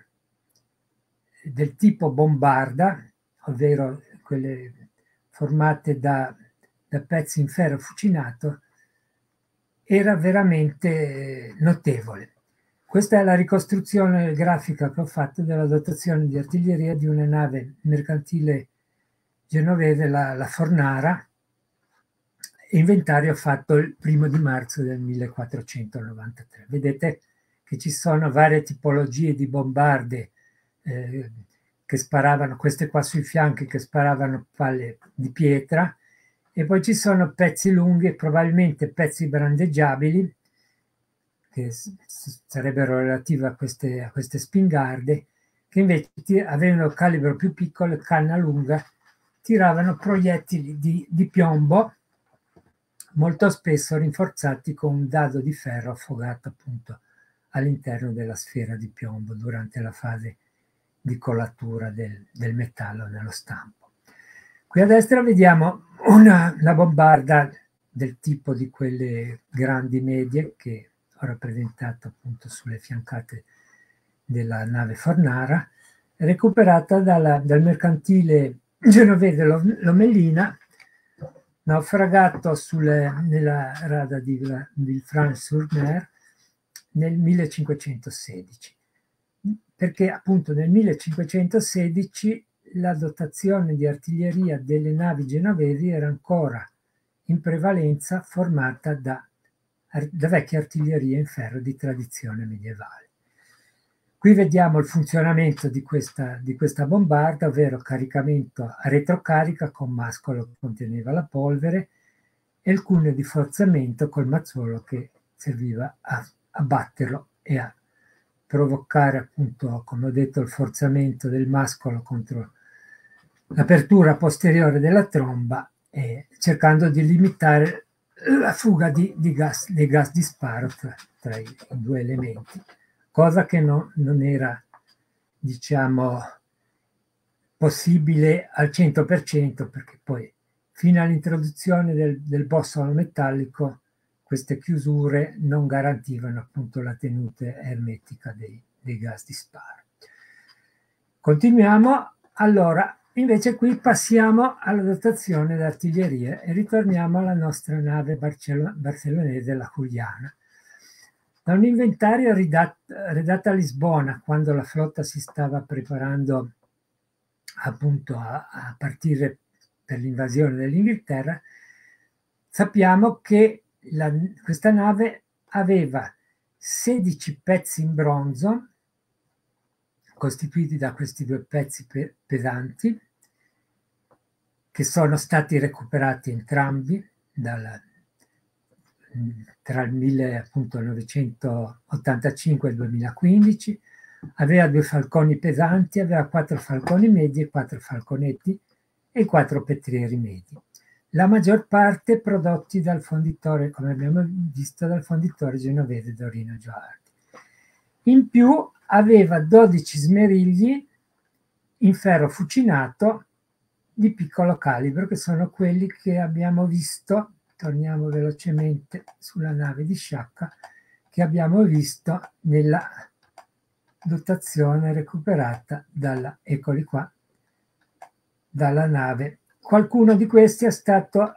del tipo bombarda, ovvero quelle formate da pezzi in ferro fucinato, era veramente notevole. Questa è la ricostruzione grafica che ho fatto della dotazione di artiglieria di una nave mercantile genovese, la Fornara, inventario fatto il 1° di marzo del 1493. Vedete che ci sono varie tipologie di bombarde che sparavano, queste qua sui fianchi che sparavano palle di pietra, e poi ci sono pezzi lunghi, probabilmente pezzi brandeggiabili, che sarebbero relativi a queste spingarde, che invece avevano calibro più piccolo e canna lunga, tiravano proiettili di piombo, molto spesso rinforzati con un dado di ferro affogato appunto all'interno della sfera di piombo durante la fase di colatura del metallo nello stampo. Qui a destra vediamo la bombarda del tipo di quelle grandi medie che ho rappresentato appunto sulle fiancate della nave Fornara, recuperata dal mercantile genovese Lomellina, naufragato nella rada di Villefranche-sur-Mer nel 1516, perché appunto nel 1516 la dotazione di artiglieria delle navi genovesi era ancora in prevalenza formata da vecchia artiglieria in ferro di tradizione medievale. Qui vediamo il funzionamento di questa bombarda, ovvero caricamento a retrocarica con mascolo che conteneva la polvere e il cuneo di forzamento col mazzuolo che serviva a batterlo e a provocare appunto, come ho detto, il forzamento del mascolo contro l'apertura posteriore della tromba, cercando di limitare la fuga dei gas di sparo tra i due elementi, cosa che non era, diciamo, possibile al 100%, perché poi fino all'introduzione del bossolo metallico queste chiusure non garantivano appunto la tenuta ermetica dei gas di sparo. Continuiamo. Allora, Invece qui passiamo alla dotazione d'artiglieria e ritorniamo alla nostra nave barcellonese, la Juliana. Da un inventario redatto a Lisbona, quando la flotta si stava preparando appunto a partire per l'invasione dell'Inghilterra, sappiamo che questa nave aveva 16 pezzi in bronzo, costituiti da questi due pezzi pesanti, che sono stati recuperati entrambi tra il 1985 e il 2015. Aveva 2 falconi pesanti, aveva 4 falconi medi e 4 falconetti e 4 petrieri medi. La maggior parte prodotti dal fonditore, come abbiamo visto, dal fonditore genovese Dorino Gioardi. In più aveva 12 smerigli in ferro fucinato di piccolo calibro, che sono quelli che abbiamo visto, torniamo velocemente sulla nave di Sciacca, che abbiamo visto nella dotazione recuperata eccoli qua, dalla nave. Qualcuno di questi è stato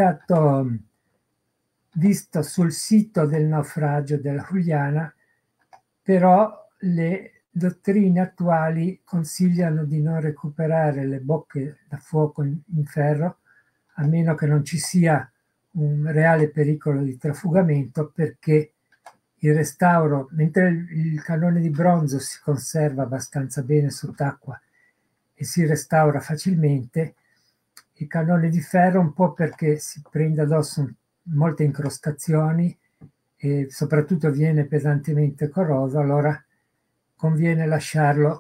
visto sul sito del naufragio della Juliana, però le dottrine attuali consigliano di non recuperare le bocche da fuoco in ferro, a meno che non ci sia un reale pericolo di trafugamento, perché il restauro, mentre il cannone di bronzo si conserva abbastanza bene sott'acqua e si restaura facilmente, il cannone di ferro un po' perché si prende addosso molte incrostazioni e soprattutto viene pesantemente corroso, allora conviene lasciarlo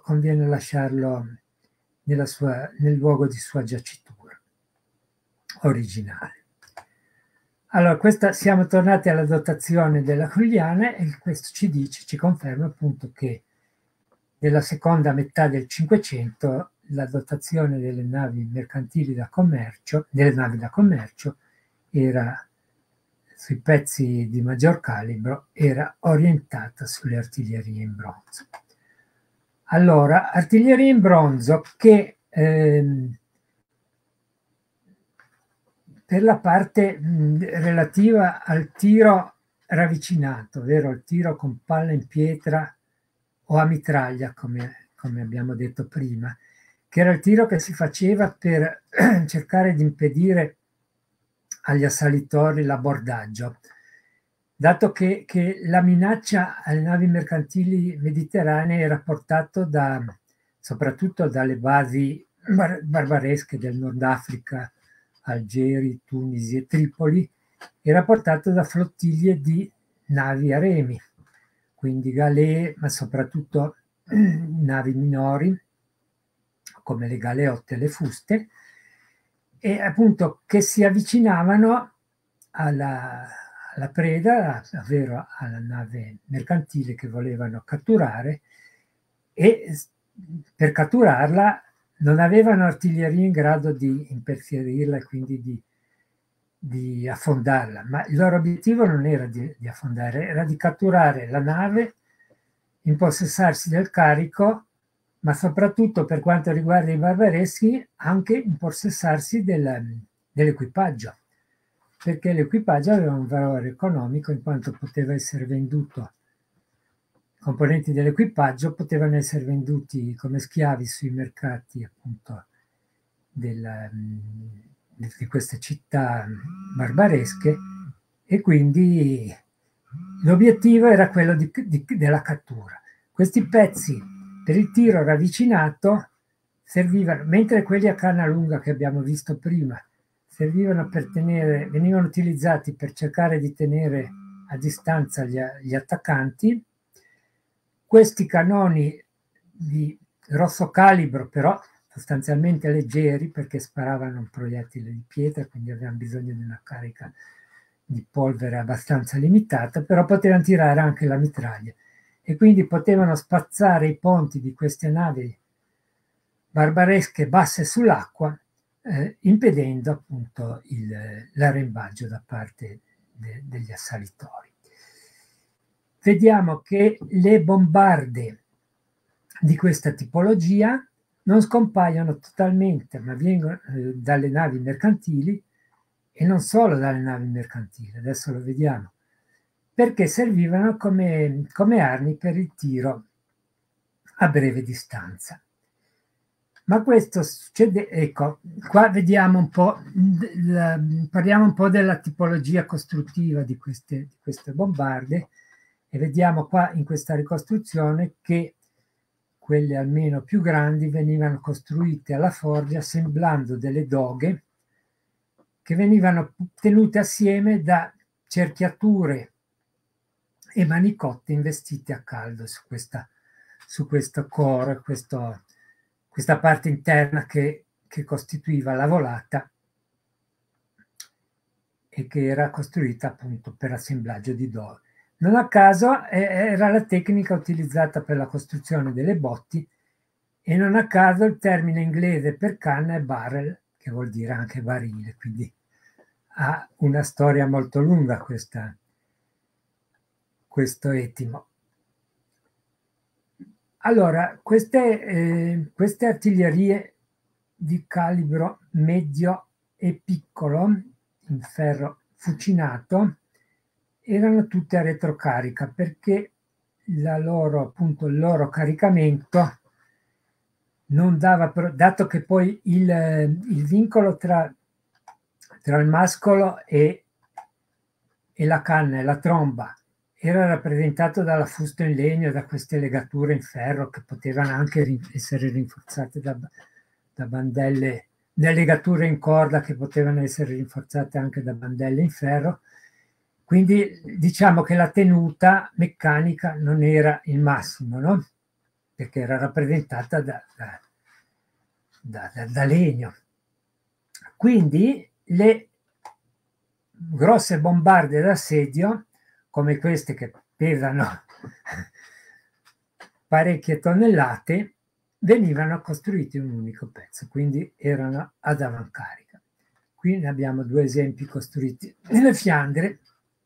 nel luogo di sua giacitura originale. Allora, siamo tornati alla dotazione della Juliana e questo ci conferma appunto che nella seconda metà del Cinquecento la dotazione delle navi mercantili da commercio, era sui pezzi di maggior calibro, era orientata sulle artiglierie in bronzo. Allora, artiglieria in bronzo che per la parte relativa al tiro ravvicinato, ovvero il tiro con palla in pietra o a mitraglia, come abbiamo detto prima, che era il tiro che si faceva per cercare di impedire agli assalitori l'abbordaggio, dato che la minaccia alle navi mercantili mediterranee era portata soprattutto dalle basi barbaresche del Nord Africa, Algeri, Tunisi e Tripoli, era portato da flottiglie di navi a remi, quindi galee, ma soprattutto navi minori, come le galeotte e le fuste, e appunto che si avvicinavano alla preda, ovvero alla nave mercantile che volevano catturare, e per catturarla non avevano artiglieria in grado di imperfierirla e quindi di affondarla, ma il loro obiettivo non era di affondare, era di catturare la nave, impossessarsi del carico, ma soprattutto per quanto riguarda i barbareschi anche impossessarsi dell'equipaggio, perché l'equipaggio aveva un valore economico in quanto poteva essere venduto. I componenti dell'equipaggio potevano essere venduti come schiavi sui mercati appunto di queste città barbaresche, e quindi l'obiettivo era quello della cattura. Questi pezzi per il tiro ravvicinato servivano, mentre quelli a canna lunga che abbiamo visto prima servivano venivano utilizzati per cercare di tenere a distanza gli attaccanti. Questi cannoni di grosso calibro, però sostanzialmente leggeri, perché sparavano un proiettile di pietra, quindi avevano bisogno di una carica di polvere abbastanza limitata, però potevano tirare anche la mitraglia e quindi potevano spazzare i ponti di queste navi barbaresche basse sull'acqua, impedendo appunto l'arrembaggio da parte degli assalitori. Vediamo che le bombarde di questa tipologia non scompaiono totalmente, ma vengono dalle navi mercantili, e non solo dalle navi mercantili, adesso lo vediamo, perché servivano come armi per il tiro a breve distanza. Ma questo succede, ecco, qua vediamo un po', parliamo un po' della tipologia costruttiva di queste bombarde, e vediamo qua in questa ricostruzione che quelle almeno più grandi venivano costruite alla forgia assemblando delle doghe che venivano tenute assieme da cerchiature e manicotte investite a caldo su questo core, questa parte interna che costituiva la volata e che era costruita appunto per assemblaggio di doghe. Non a caso era la tecnica utilizzata per la costruzione delle botti, e non a caso il termine inglese per canna è barrel, che vuol dire anche barile, quindi ha una storia molto lunga questo etimo. Allora, queste artiglierie di calibro medio e piccolo in ferro fucinato erano tutte a retrocarica, perché il loro caricamento non dava, dato che poi il vincolo tra il mascolo e la canna e la tromba era rappresentato dalla fusto in legno, da queste legature in ferro che potevano anche essere rinforzate da bandelle, da legature in corda che potevano essere rinforzate anche da bandelle in ferro. Quindi diciamo che la tenuta meccanica non era il massimo, no? Perché era rappresentata da legno. Quindi le grosse bombarde d'assedio, come queste che pesano parecchie tonnellate, venivano costruite in un unico pezzo, quindi erano ad avancarica. Qui ne abbiamo due esempi costruiti nelle Fiandre,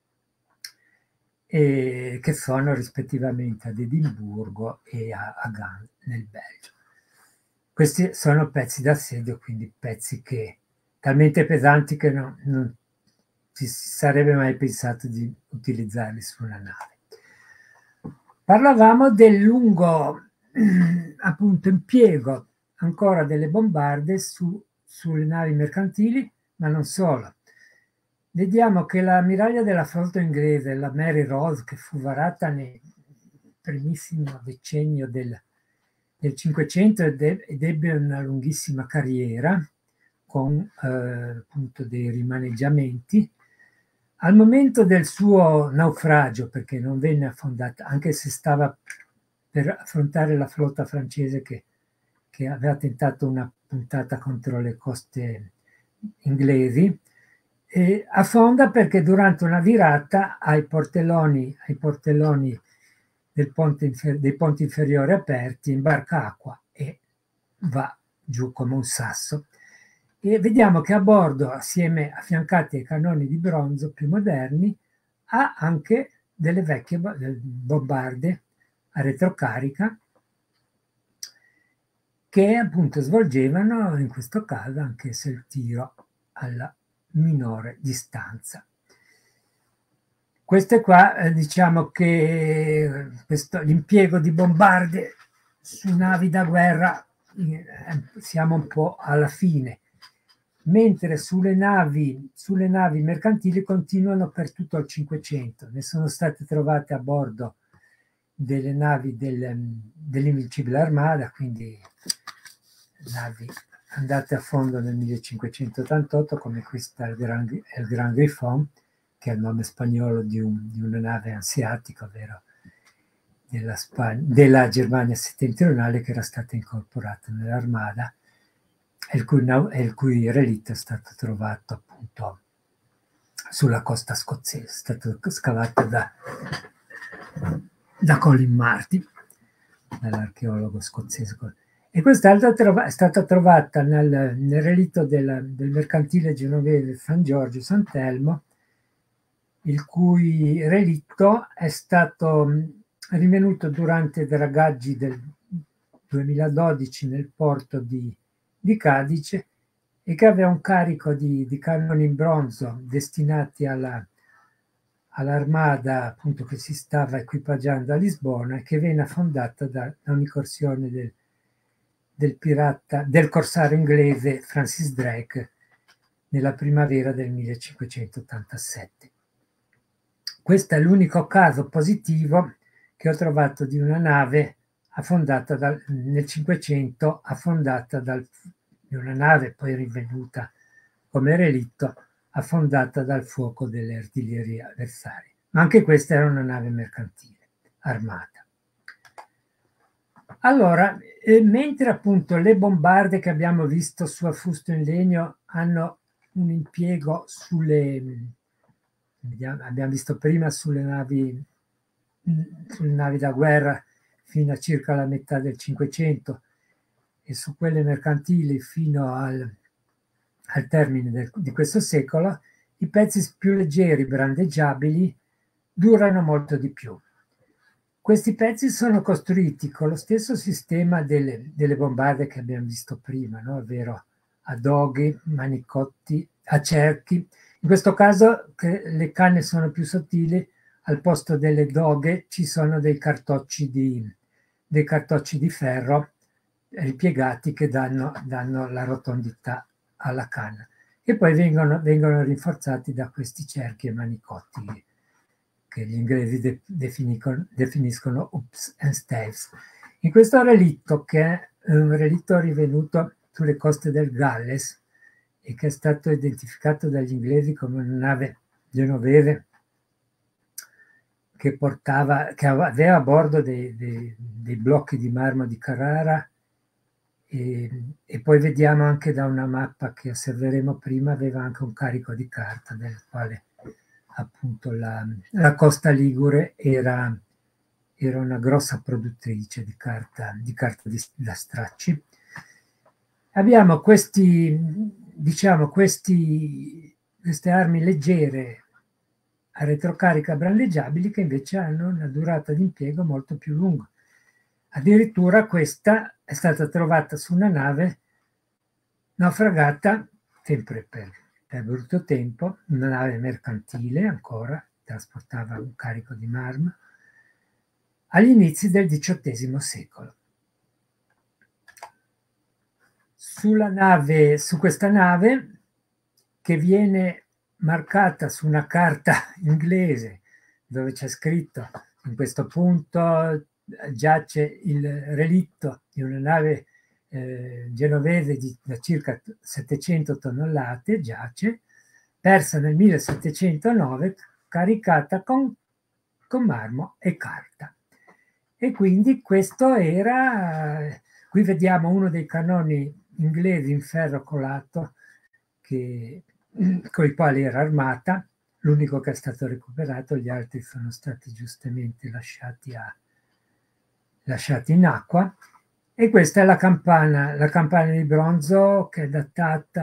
che sono rispettivamente ad Edimburgo e a Gand nel Belgio. Questi sono pezzi d'assedio, quindi pezzi talmente pesanti che non si sarebbe mai pensato di utilizzarli su una nave. Parlavamo del lungo appunto impiego ancora delle bombarde sulle navi mercantili, ma non solo. Vediamo che l'ammiraglia della flotta inglese, la Mary Rose, che fu varata nel primissimo decennio del Cinquecento ed ebbe una lunghissima carriera con appunto dei rimaneggiamenti, al momento del suo naufragio, perché non venne affondata, anche se stava per affrontare la flotta francese che aveva tentato una puntata contro le coste inglesi, affonda perché durante una virata ai portelloni dei ponti inferiori aperti imbarca acqua e va giù come un sasso. E vediamo che a bordo, affiancati ai cannoni di bronzo più moderni, ha anche delle vecchie bombarde a retrocarica che appunto svolgevano in questo caso anche se il tiro alla minore distanza. Queste qua diciamo che l'impiego di bombarde su navi da guerra siamo un po' alla fine, mentre sulle navi mercantili continuano per tutto il Cinquecento. Ne sono state trovate a bordo delle navi dell'Invincibile Armada, quindi navi andate a fondo nel 1588, come questa il Gran Griffon, che è il nome spagnolo di una nave anseatica, ovvero della Germania settentrionale, che era stata incorporata nell'armada, e il cui relitto è stato trovato appunto sulla costa scozzese, è stato scavato da Colin Martin, dall'archeologo scozzese. E quest'altra è stata trovata nel relitto del mercantile genovese San Giorgio Sant'Elmo, il cui relitto è stato rinvenuto durante dragaggi 2012 nel porto di Cadice, e che aveva un carico di cannoni in bronzo destinati all'armata appunto che si stava equipaggiando a Lisbona, e che venne affondata da un'incursione del corsario inglese Francis Drake nella primavera del 1587. Questo è l'unico caso positivo che ho trovato di una nave affondata nel Cinquecento, di una nave poi rivenuta come relitto, affondata dal fuoco delle artiglierie avversarie. Ma anche questa era una nave mercantile armata. Allora, mentre appunto le bombarde che abbiamo visto su affusto in legno hanno un impiego abbiamo visto prima sulle navi da guerra fino a circa la metà del Cinquecento, e su quelle mercantili fino al termine di questo secolo, i pezzi più leggeri, brandeggiabili, durano molto di più. Questi pezzi sono costruiti con lo stesso sistema delle bombarde che abbiamo visto prima, no? Ovvero a doghe, manicotti, a cerchi. In questo caso le canne sono più sottili, al posto delle doghe ci sono dei cartocci di ferro ripiegati che danno la rotondità alla canna, e poi vengono rinforzati da questi cerchi e manicotti che gli inglesi definiscono hoops and staves. In questo relitto, che è un relitto rivenuto sulle coste del Galles e che è stato identificato dagli inglesi come una nave genovese che aveva a bordo dei blocchi di marmo di Carrara, e poi vediamo anche da una mappa che osserveremo prima, aveva anche un carico di carta, del quale appunto la costa ligure era una grossa produttrice di carta da stracci. Abbiamo queste armi leggere a retrocarica brandeggiabili che invece hanno una durata di impiego molto più lunga. Addirittura questa è stata trovata su una nave naufragata, sempre per brutto tempo, una nave mercantile ancora, trasportava un carico di marmo, agli inizi del XVIII secolo. Su questa nave, che viene marcata su una carta inglese dove c'è scritto: in questo punto giace il relitto di una nave genovese da circa 700 tonnellate, giace, persa nel 1709, caricata con marmo e carta. E quindi questo era, qui vediamo uno dei cannoni inglesi in ferro colato con i quali era armata, l'unico che è stato recuperato, gli altri sono stati giustamente lasciati in acqua. E questa è la campana di bronzo, che è datata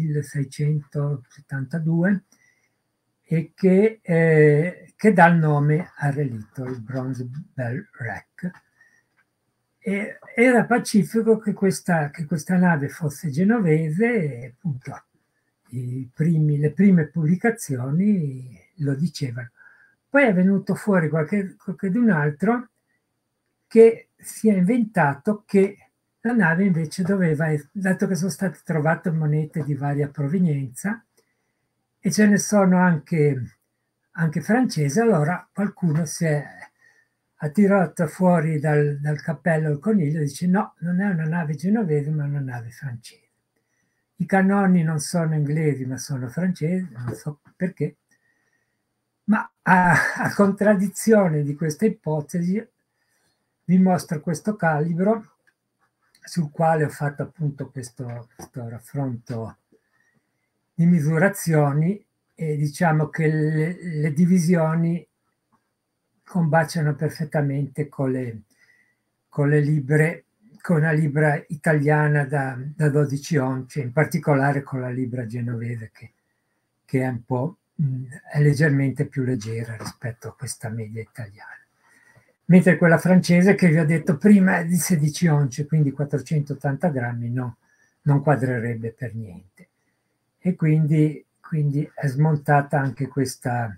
1672 e che dà il nome al relitto, il Bronze Bell Wreck. E era pacifico che questa nave fosse genovese, e appunto le prime pubblicazioni lo dicevano. Poi è venuto fuori qualcun altro che si è inventato che la nave invece dato che sono state trovate monete di varia provenienza e ce ne sono anche francesi, allora qualcuno ha tirato fuori dal cappello il coniglio e dice: no, non è una nave genovese ma una nave francese. I cannoni non sono inglesi ma sono francesi, non so perché, ma a contraddizione di questa ipotesi vi mostro questo calibro, sul quale ho fatto appunto questo raffronto di misurazioni, e diciamo che le divisioni combaciano perfettamente con le libre, con una libra italiana da 12 once, in particolare con la libra genovese che è è leggermente più leggera rispetto a questa media italiana. mentre quella francese che vi ho detto prima è di 16 once, quindi 480 grammi non quadrerebbe per niente. E quindi è smontata anche questa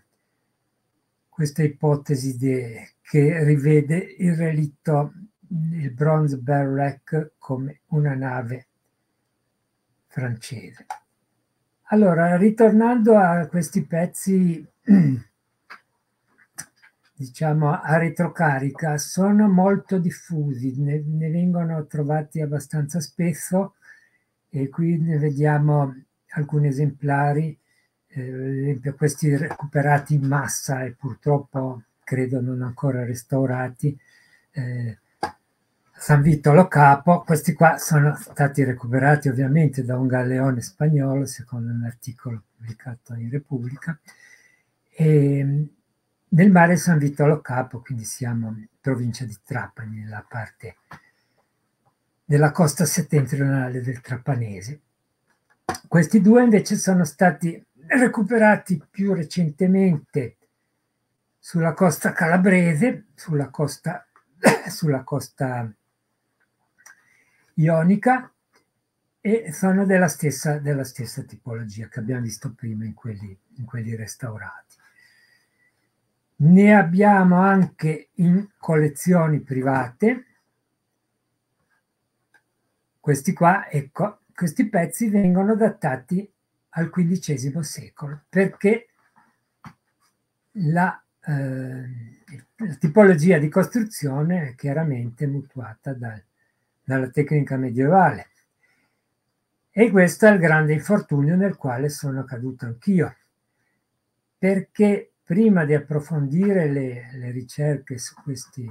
ipotesi che rivede il relitto, il Bronze Berwick, come una nave francese. Allora, ritornando a questi pezzi, diciamo a retrocarica, sono molto diffusi, ne vengono trovati abbastanza spesso, e qui ne vediamo alcuni esemplari, ad esempio questi recuperati in massa e purtroppo credo non ancora restaurati, San Vitolo Capo. Questi qua sono stati recuperati ovviamente da un galeone spagnolo, secondo un articolo pubblicato in Repubblica, e nel mare San Vitolo Capo, quindi siamo in provincia di Trapani, nella parte della costa settentrionale del Trapanese. Questi due invece sono stati recuperati più recentemente sulla costa calabrese, sulla costa ionica, e sono della stessa tipologia che abbiamo visto prima in quelli restaurati. Ne abbiamo anche in collezioni private. Questi qua, ecco, questi pezzi vengono datati al XV secolo, perché la tipologia di costruzione è chiaramente mutuata dalla tecnica medievale. E questo è il grande infortunio nel quale sono caduto anch'io, perché prima di approfondire le ricerche su questi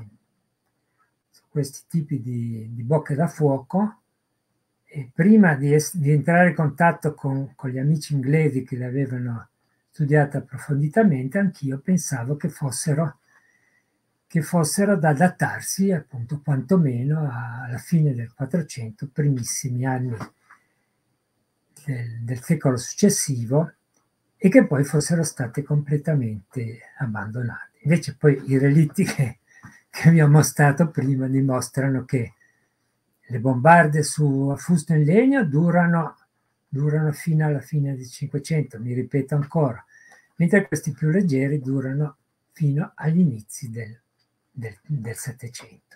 tipi di bocche da fuoco, e prima di entrare in contatto con gli amici inglesi che le avevano studiate approfonditamente, anch'io pensavo che fossero da datarsi appunto quantomeno alla fine del 400, primissimi anni del secolo successivo, e che poi fossero state completamente abbandonate. Invece poi i relitti che vi ho mostrato prima dimostrano che le bombarde a fusto in legno durano fino alla fine del 500, mi ripeto ancora, mentre questi più leggeri durano fino agli inizi del 700.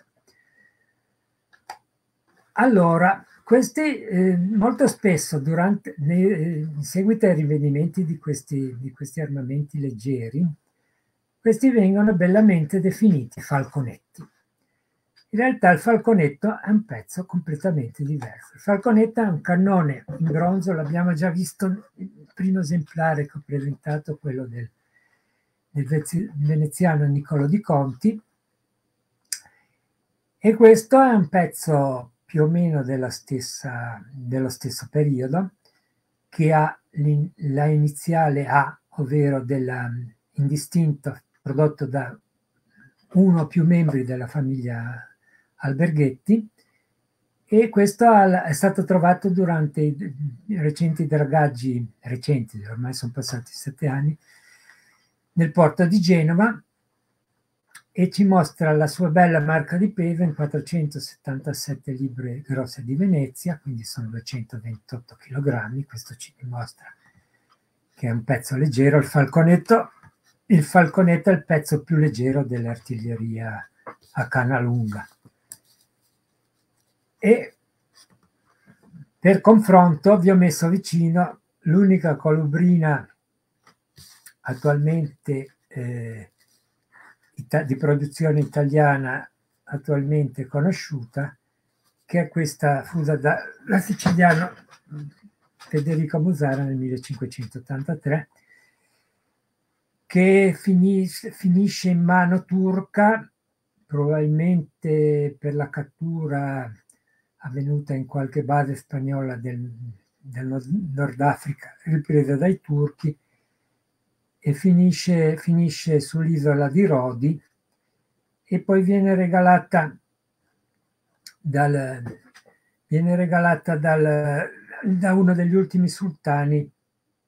Allora, questi molto spesso in seguito ai rivedimenti di questi armamenti leggeri, questi vengono bellamente definiti falconetti. In realtà il falconetto è un pezzo completamente diverso. Il falconetto è un cannone in bronzo, l'abbiamo già visto nel primo esemplare che ho presentato, quello del veneziano Niccolò di Conti, e questo è un pezzo più o meno dello stesso periodo, che ha la iniziale A, ovvero dell'indistinto prodotto da uno o più membri della famiglia Alberghetti, e questo è stato trovato durante i recenti dragaggi, ormai sono passati 7 anni, nel porto di Genova, e ci mostra la sua bella marca di peso in 477 libbre grosse di Venezia, quindi sono 228 kg. Questo ci dimostra che è un pezzo leggero. Il falconetto è il pezzo più leggero dell'artiglieria a canna lunga. E per confronto vi ho messo vicino l'unica colubrina attualmente di produzione italiana attualmente conosciuta, che è questa fusa da siciliano Federico Musara nel 1583, che finisce in mano turca, probabilmente per la cattura avvenuta in qualche base spagnola del Nord Africa, ripresa dai turchi, e finisce sull'isola di Rodi, e poi viene regalata da uno degli ultimi sultani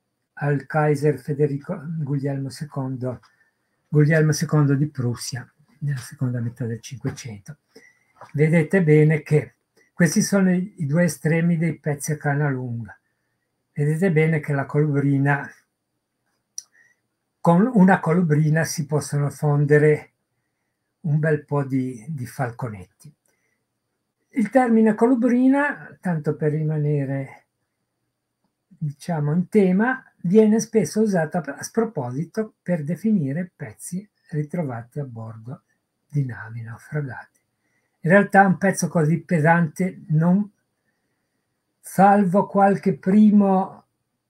al Kaiser Guglielmo II di Prussia, nella seconda metà del Cinquecento. Vedete bene che questi sono i due estremi dei pezzi a canna lunga. Vedete bene che la colubrina, con una colubrina si possono fondere un bel po' di falconetti. Il termine colubrina, tanto per rimanere diciamo in tema, viene spesso usato a sproposito per definire pezzi ritrovati a bordo di navi naufragate. In realtà un pezzo così pesante, non, salvo qualche primo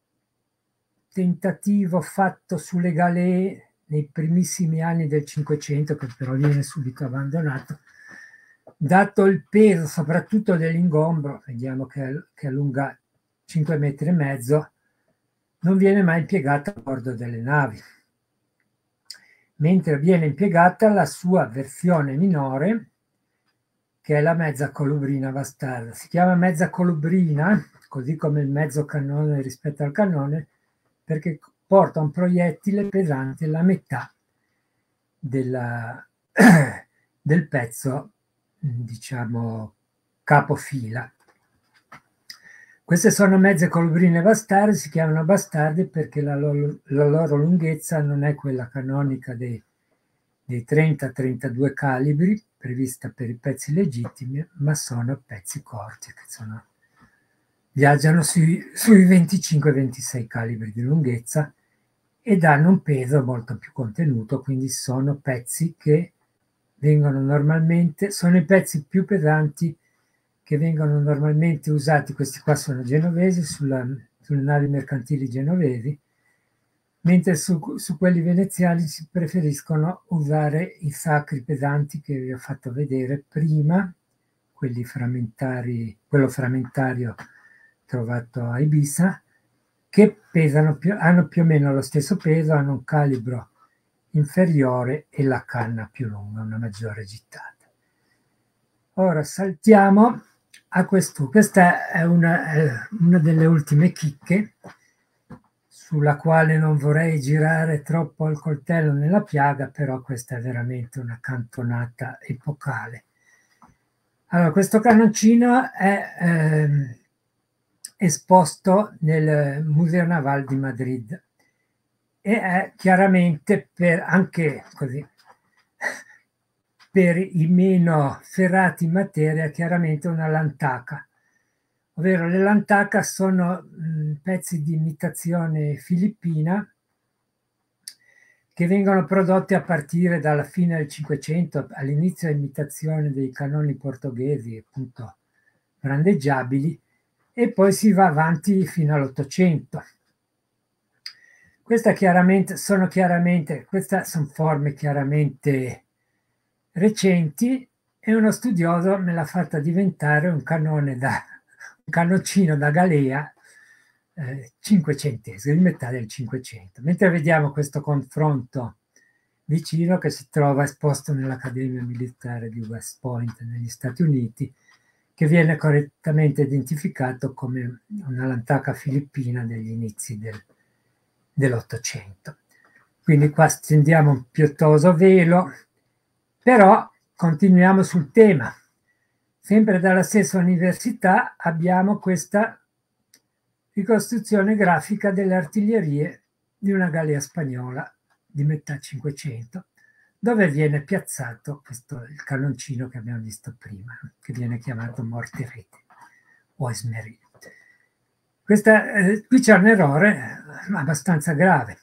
tentativo fatto sulle galee nei primissimi anni del Cinquecento, che però viene subito abbandonato, dato il peso soprattutto dell'ingombro, vediamo che è lunga 5,5 metri, non viene mai impiegata a bordo delle navi, mentre viene impiegata la sua versione minore, che è la mezza colubrina bastarda. Si chiama mezza colubrina, così come il mezzo cannone rispetto al cannone, perché porta un proiettile pesante la metà del pezzo, diciamo, capofila. Queste sono mezze colubrine bastarde, si chiamano bastardi perché la loro lunghezza non è quella canonica dei 30-32 calibri prevista per i pezzi legittimi, ma sono pezzi corti che viaggiano sui 25-26 calibri di lunghezza ed hanno un peso molto più contenuto, quindi sono pezzi che vengono normalmente, sono i pezzi più pesanti che vengono normalmente usati. Questi qua sono genovesi, sulle navi mercantili genovesi, mentre su quelli veneziani si preferiscono usare i sacri pesanti che vi ho fatto vedere prima, quelli frammentari, quello frammentario trovato a Ibiza, che hanno più o meno lo stesso peso, hanno un calibro inferiore e la canna più lunga, una maggiore gittata. Ora saltiamo a questo. Questa è una delle ultime chicche sulla quale non vorrei girare troppo il coltello nella piaga, però questa è veramente una cantonata epocale. Allora, questo cannoncino è esposto nel Museo Naval di Madrid e è chiaramente anche così per i meno ferrati in materia, chiaramente una lantaca, ovvero le lantaca sono pezzi di imitazione filippina che vengono prodotti a partire dalla fine del Cinquecento, all'inizio imitazione dei cannoni portoghesi, appunto brandeggiabili, e poi si va avanti fino all'Ottocento. Queste sono forme chiaramente recenti e uno studioso me l'ha fatta diventare un cannoncino da galea cinquecentesco, di metà del Cinquecento. Mentre vediamo questo confronto vicino che si trova esposto nell'Accademia Militare di West Point negli Stati Uniti, che viene correttamente identificato come una lantaca filippina degli inizi dell'Ottocento. Quindi qua stendiamo un pietoso velo, però continuiamo sul tema. Sempre dalla stessa università abbiamo questa ricostruzione grafica delle artiglierie di una galea spagnola di metà Cinquecento, dove viene piazzato il cannoncino che abbiamo visto prima, che viene chiamato morterete o esmerì. Qui c'è un errore abbastanza grave.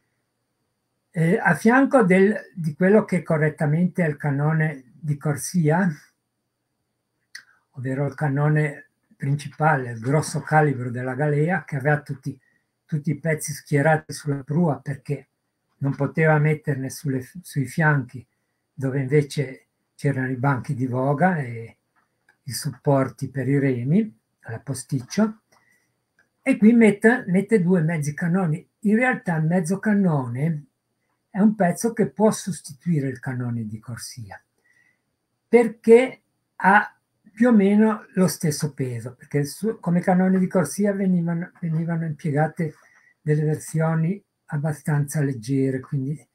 A fianco di quello che correttamente è il cannone di corsia, ovvero il cannone principale, il grosso calibro della galea, che aveva tutti i pezzi schierati sulla prua perché non poteva metterne sui fianchi, dove invece c'erano i banchi di voga e i supporti per i remi, alla posticcio, e qui mette due mezzi cannoni. In realtà il mezzo cannone è un pezzo che può sostituire il cannone di corsia, perché ha più o meno lo stesso peso, perché come cannoni di corsia venivano impiegate delle versioni abbastanza leggere, quindi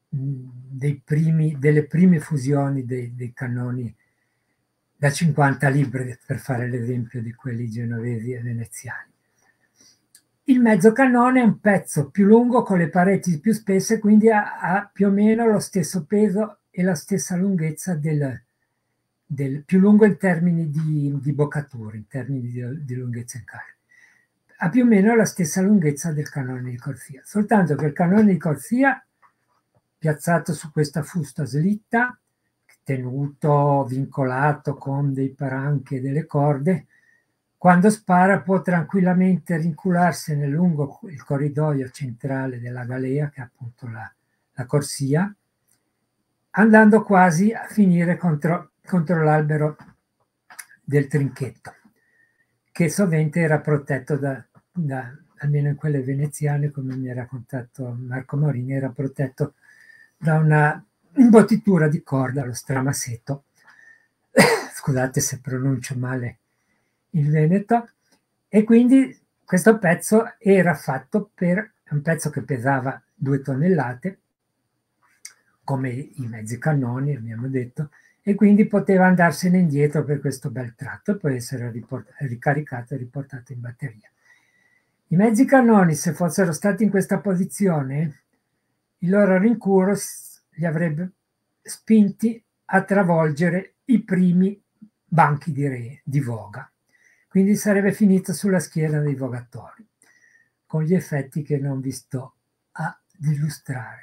delle prime fusioni dei cannoni da 50 libbre, per fare l'esempio di quelli genovesi e veneziani. Il mezzo cannone è un pezzo più lungo con le pareti più spesse, quindi ha più o meno lo stesso peso e la stessa lunghezza del più lungo in termini di boccatura, in termini di lunghezza in carica. Ha più o meno la stessa lunghezza del cannone di corsia, soltanto che il cannone di corsia, piazzato su questa fusta slitta, tenuto, vincolato con dei paranchi e delle corde, quando spara può tranquillamente rincularsi lungo il corridoio centrale della galea, che è appunto la corsia, andando quasi a finire contro l'albero del trinchetto, che sovente era protetto almeno in quelle veneziane, come mi ha raccontato Marco Morini, era protetto da una imbottitura di corda, lo stramasetto, scusate se pronuncio male il veneto, e quindi questo pezzo era fatto per un pezzo che pesava 2 tonnellate, come i mezzi cannoni, abbiamo detto, e quindi poteva andarsene indietro per questo bel tratto e poi essere ricaricato e riportato in batteria. I mezzi cannoni, se fossero stati in questa posizione, il loro rincuro li avrebbe spinti a travolgere i primi banchi di voga. Quindi sarebbe finito sulla schiena dei vogatori, con gli effetti che non vi sto ad illustrare.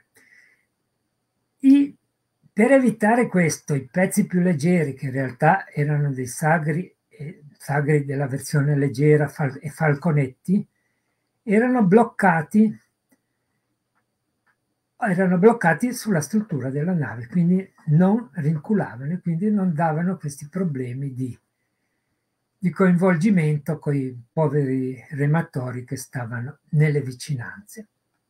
Per evitare questo, i pezzi più leggeri, che in realtà erano dei sagri della versione leggera e falconetti, erano bloccati sulla struttura della nave, quindi non rinculavano e quindi non davano questi problemi di coinvolgimento con i poveri rematori che stavano nelle vicinanze.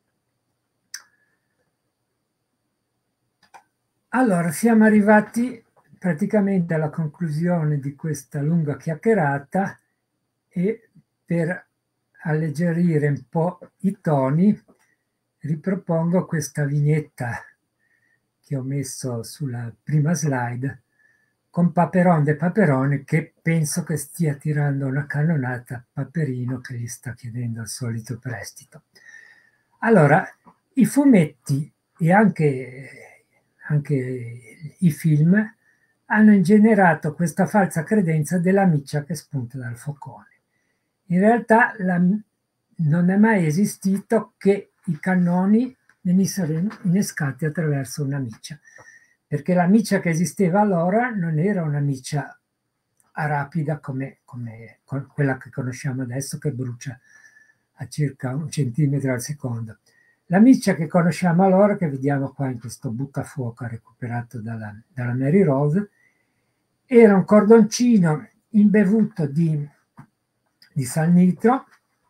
Allora, siamo arrivati praticamente alla conclusione di questa lunga chiacchierata e per alleggerire un po' i toni ripropongo questa vignetta che ho messo sulla prima slide con Paperon de Paperone, che penso che stia tirando una cannonata a Paperino, che gli sta chiedendo il solito prestito. Allora, i fumetti e anche i film hanno ingenerato questa falsa credenza della miccia che spunta dal focone. In realtà non è mai esistito che i cannoni venissero innescati attraverso una miccia, perché la miccia che esisteva allora non era una miccia rapida come quella che conosciamo adesso, che brucia a circa 1 centimetro al secondo. La miccia che conosciamo allora, che vediamo qua in questo buttafuoco recuperato dalla Mary Rose, era un cordoncino imbevuto di salnitro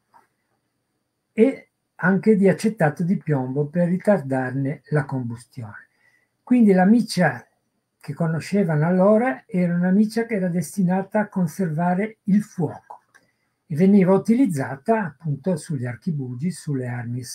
e anche di acetato di piombo per ritardarne la combustione. Quindi la miccia che conoscevano allora era una miccia che era destinata a conservare il fuoco e veniva utilizzata appunto sugli archibugi, sulle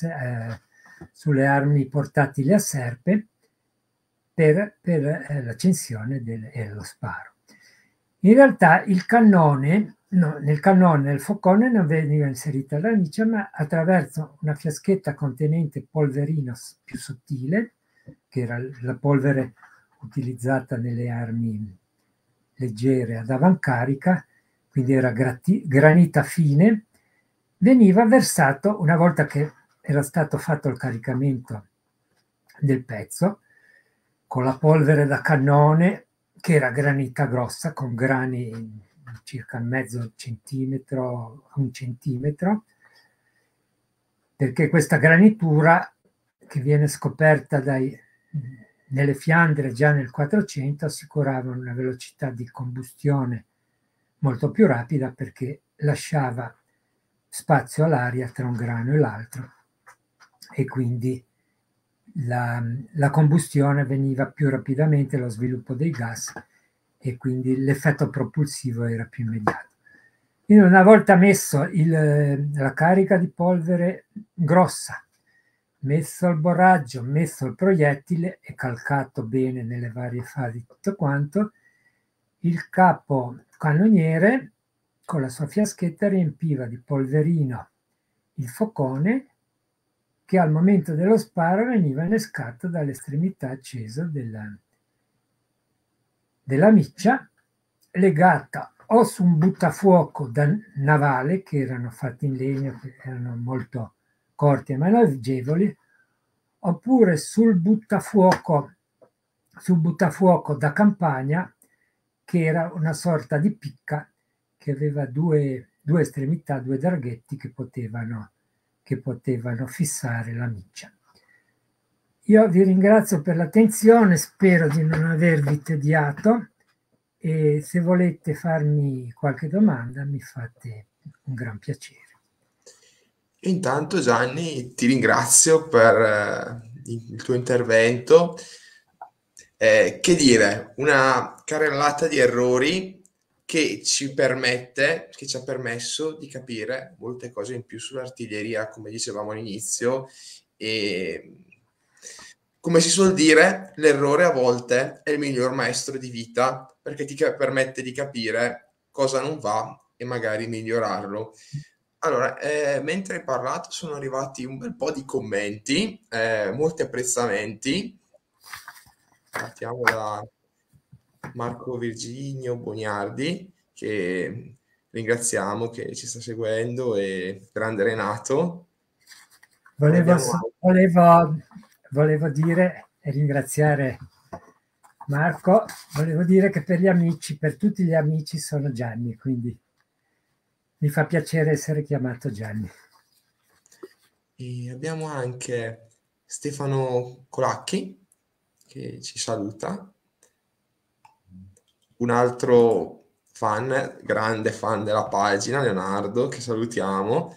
armi portatili a serpe per l'accensione e lo sparo. In realtà il cannone, nel focone non veniva inserita la miccia, ma attraverso una fiaschetta contenente polverino più sottile, che era la polvere utilizzata nelle armi leggere ad avancarica, quindi era granita fine, veniva versato, una volta che era stato fatto il caricamento del pezzo, con la polvere da cannone, che era granita grossa, con grani circa mezzo centimetro a 1 centimetro, perché questa granitura, che viene scoperta nelle Fiandre già nel 400, assicurava una velocità di combustione molto più rapida, perché lasciava spazio all'aria tra un grano e l'altro, e quindi la combustione avveniva più rapidamente, lo sviluppo dei gas, e quindi l'effetto propulsivo era più immediato. Quindi una volta messo la carica di polvere grossa messo il borraggio, messo il proiettile e calcato bene nelle varie fasi tutto quanto, il capo cannoniere con la sua fiaschetta riempiva di polverino il focone, che al momento dello sparo veniva innescato dall'estremità accesa della miccia, legata o su un buttafuoco navale, che erano fatti in legno, che erano molto corti e maneggevoli, oppure sul buttafuoco da campagna, che era una sorta di picca che aveva due estremità, due darghetti che potevano fissare la miccia. Io vi ringrazio per l'attenzione, spero di non avervi tediato, e se volete farmi qualche domanda mi fate un gran piacere. Intanto Gianni, ti ringrazio per il tuo intervento. Che dire, una carrellata di errori che ci ha permesso di capire molte cose in più sull'artiglieria, come dicevamo all'inizio, e come si suol dire, l'errore a volte è il miglior maestro di vita, perché ti permette di capire cosa non va e magari migliorarlo. Allora, mentre hai parlato sono arrivati un bel po' di commenti, molti apprezzamenti. Partiamo da Marco Virginio Boniardi, che ringraziamo, che ci sta seguendo, e grande Renato. Volevo dire e ringraziare Marco, volevo dire che per tutti gli amici sono Gianni, quindi mi fa piacere essere chiamato Gianni. E abbiamo anche Stefano Colacchi, che ci saluta. Un altro fan, grande fan della pagina, Leonardo, che salutiamo.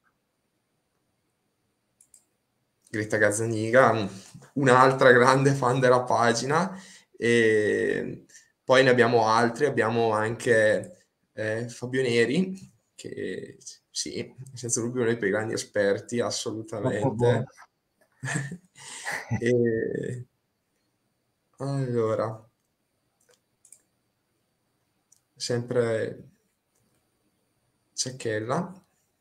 Greta Gazzaniga, un'altra grande fan della pagina, e poi ne abbiamo altri, abbiamo anche Fabio Neri, che sì, senza dubbio uno dei più grandi esperti, assolutamente. E, allora, sempre Cecchella.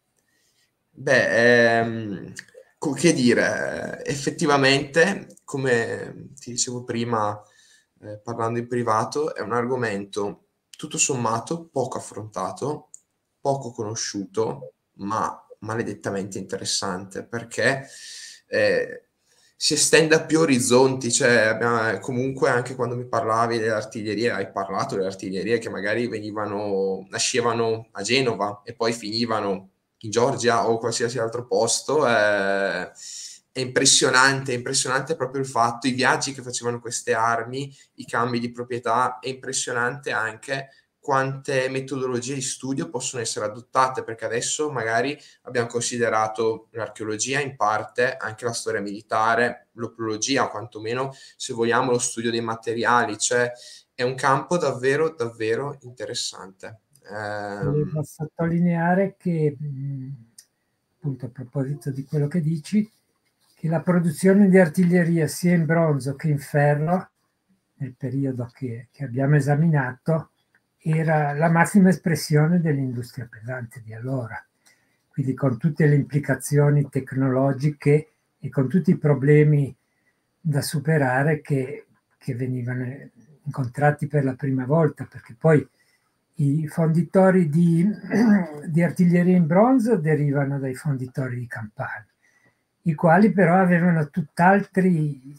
Beh, che dire, effettivamente, come ti dicevo prima, parlando in privato, è un argomento tutto sommato poco affrontato, poco conosciuto, ma maledettamente interessante, perché si estende a più orizzonti. Cioè, comunque anche quando mi parlavi dell'artiglieria, hai parlato delle artiglierie che magari nascevano a Genova e poi finivano in Georgia o qualsiasi altro posto. È impressionante proprio il fatto, i viaggi che facevano queste armi, i cambi di proprietà. È impressionante anche quante metodologie di studio possono essere adottate, perché adesso magari abbiamo considerato l'archeologia in parte, anche la storia militare, l'opologia, quantomeno se vogliamo lo studio dei materiali. Cioè è un campo davvero davvero interessante. Volevo sottolineare che, appunto, a proposito di quello che dici, che la produzione di artiglieria sia in bronzo che in ferro, nel periodo che abbiamo esaminato, era la massima espressione dell'industria pesante di allora. Quindi con tutte le implicazioni tecnologiche e con tutti i problemi da superare che venivano incontrati per la prima volta, perché poi i fonditori di artiglieria in bronzo derivano dai fonditori di Campania, i quali però avevano tutt'altri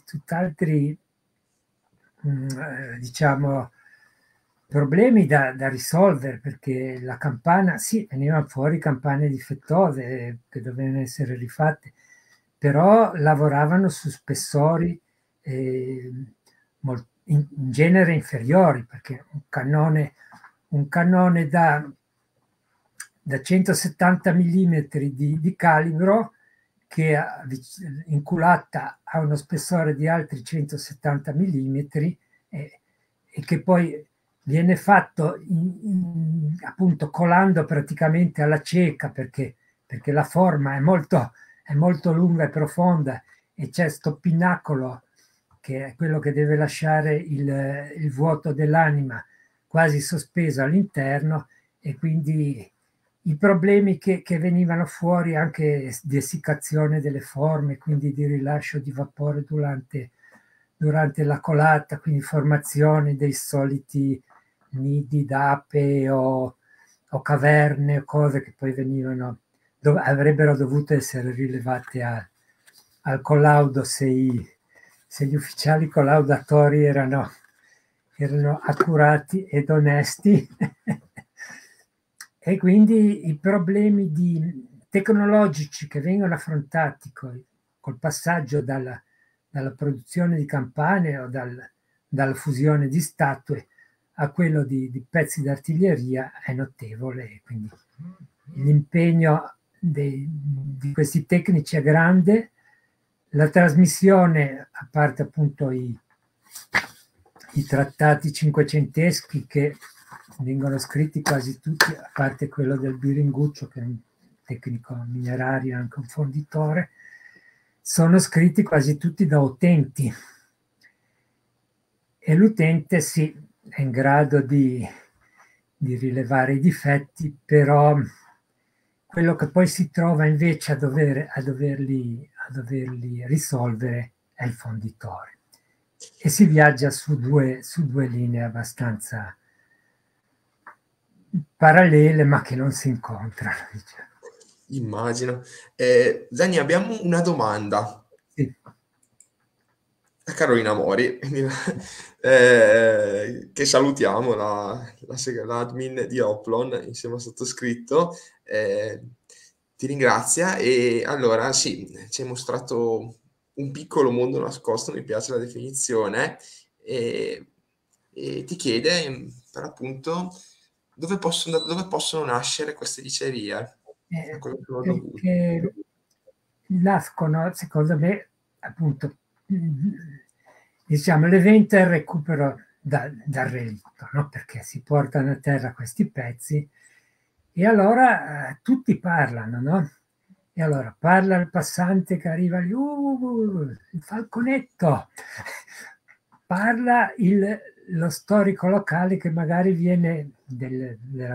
diciamo, problemi da risolvere, perché la campana, sì, venivano fuori campane difettose che dovevano essere rifatte, però lavoravano su spessori in genere inferiori, perché un cannone da 170 mm di calibro, che inculata a uno spessore di altri 170 mm, e che poi viene fatto appunto colando praticamente alla cieca, perché la forma è molto è molto lunga e profonda e c'è sto pinnacolo che è quello che deve lasciare il vuoto dell'anima quasi sospeso all'interno, e quindi i problemi che venivano fuori, anche di essiccazione delle forme, quindi di rilascio di vapore durante la colata, quindi formazione dei soliti nidi d'ape o caverne o cose che poi avrebbero dovuto essere rilevate al collaudo se gli ufficiali collaudatori erano accurati ed onesti. E quindi i problemi tecnologici che vengono affrontati col passaggio dalla produzione di campane o dalla fusione di statue a quello di pezzi d'artiglieria è notevole. Quindi l'impegno di questi tecnici è grande. La trasmissione, a parte appunto i trattati cinquecenteschi che vengono scritti quasi tutti, a parte quello del Biringuccio, che è un tecnico minerario, anche un fonditore, sono scritti quasi tutti da utenti. E l'utente sì, è in grado di rilevare i difetti, però quello che poi si trova invece a doverli risolvere è il fonditore. E si viaggia su due linee abbastanza parallele, ma che non si incontrano. Diciamo. Immagino. Zani, abbiamo una domanda. Sì. A Carolina Mori, che salutiamo, l'admin di Hoplon, insieme al sottoscritto, ti ringrazia. E allora sì, ci hai mostrato un piccolo mondo nascosto, mi piace la definizione, e ti chiede per appunto dove possono nascere queste dicerie, a cosa sono dovute. Perché nascono, secondo me, appunto, diciamo, l'evento è il recupero dal relitto, no? Perché si portano a terra questi pezzi e allora tutti parlano, no? E allora parla il passante che arriva lì, il falconetto, parla lo storico locale che magari viene del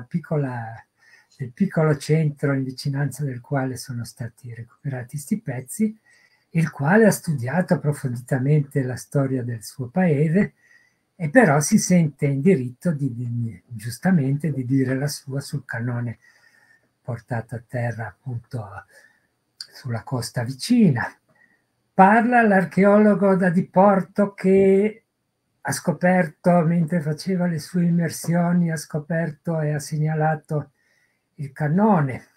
piccolo centro in vicinanza del quale sono stati recuperati questi pezzi, il quale ha studiato approfonditamente la storia del suo paese e però si sente in diritto giustamente di dire la sua sul cannone portato a terra appunto sulla costa vicina. Parla l'archeologo da Diporto che ha scoperto, mentre faceva le sue immersioni, ha scoperto e ha segnalato il cannone.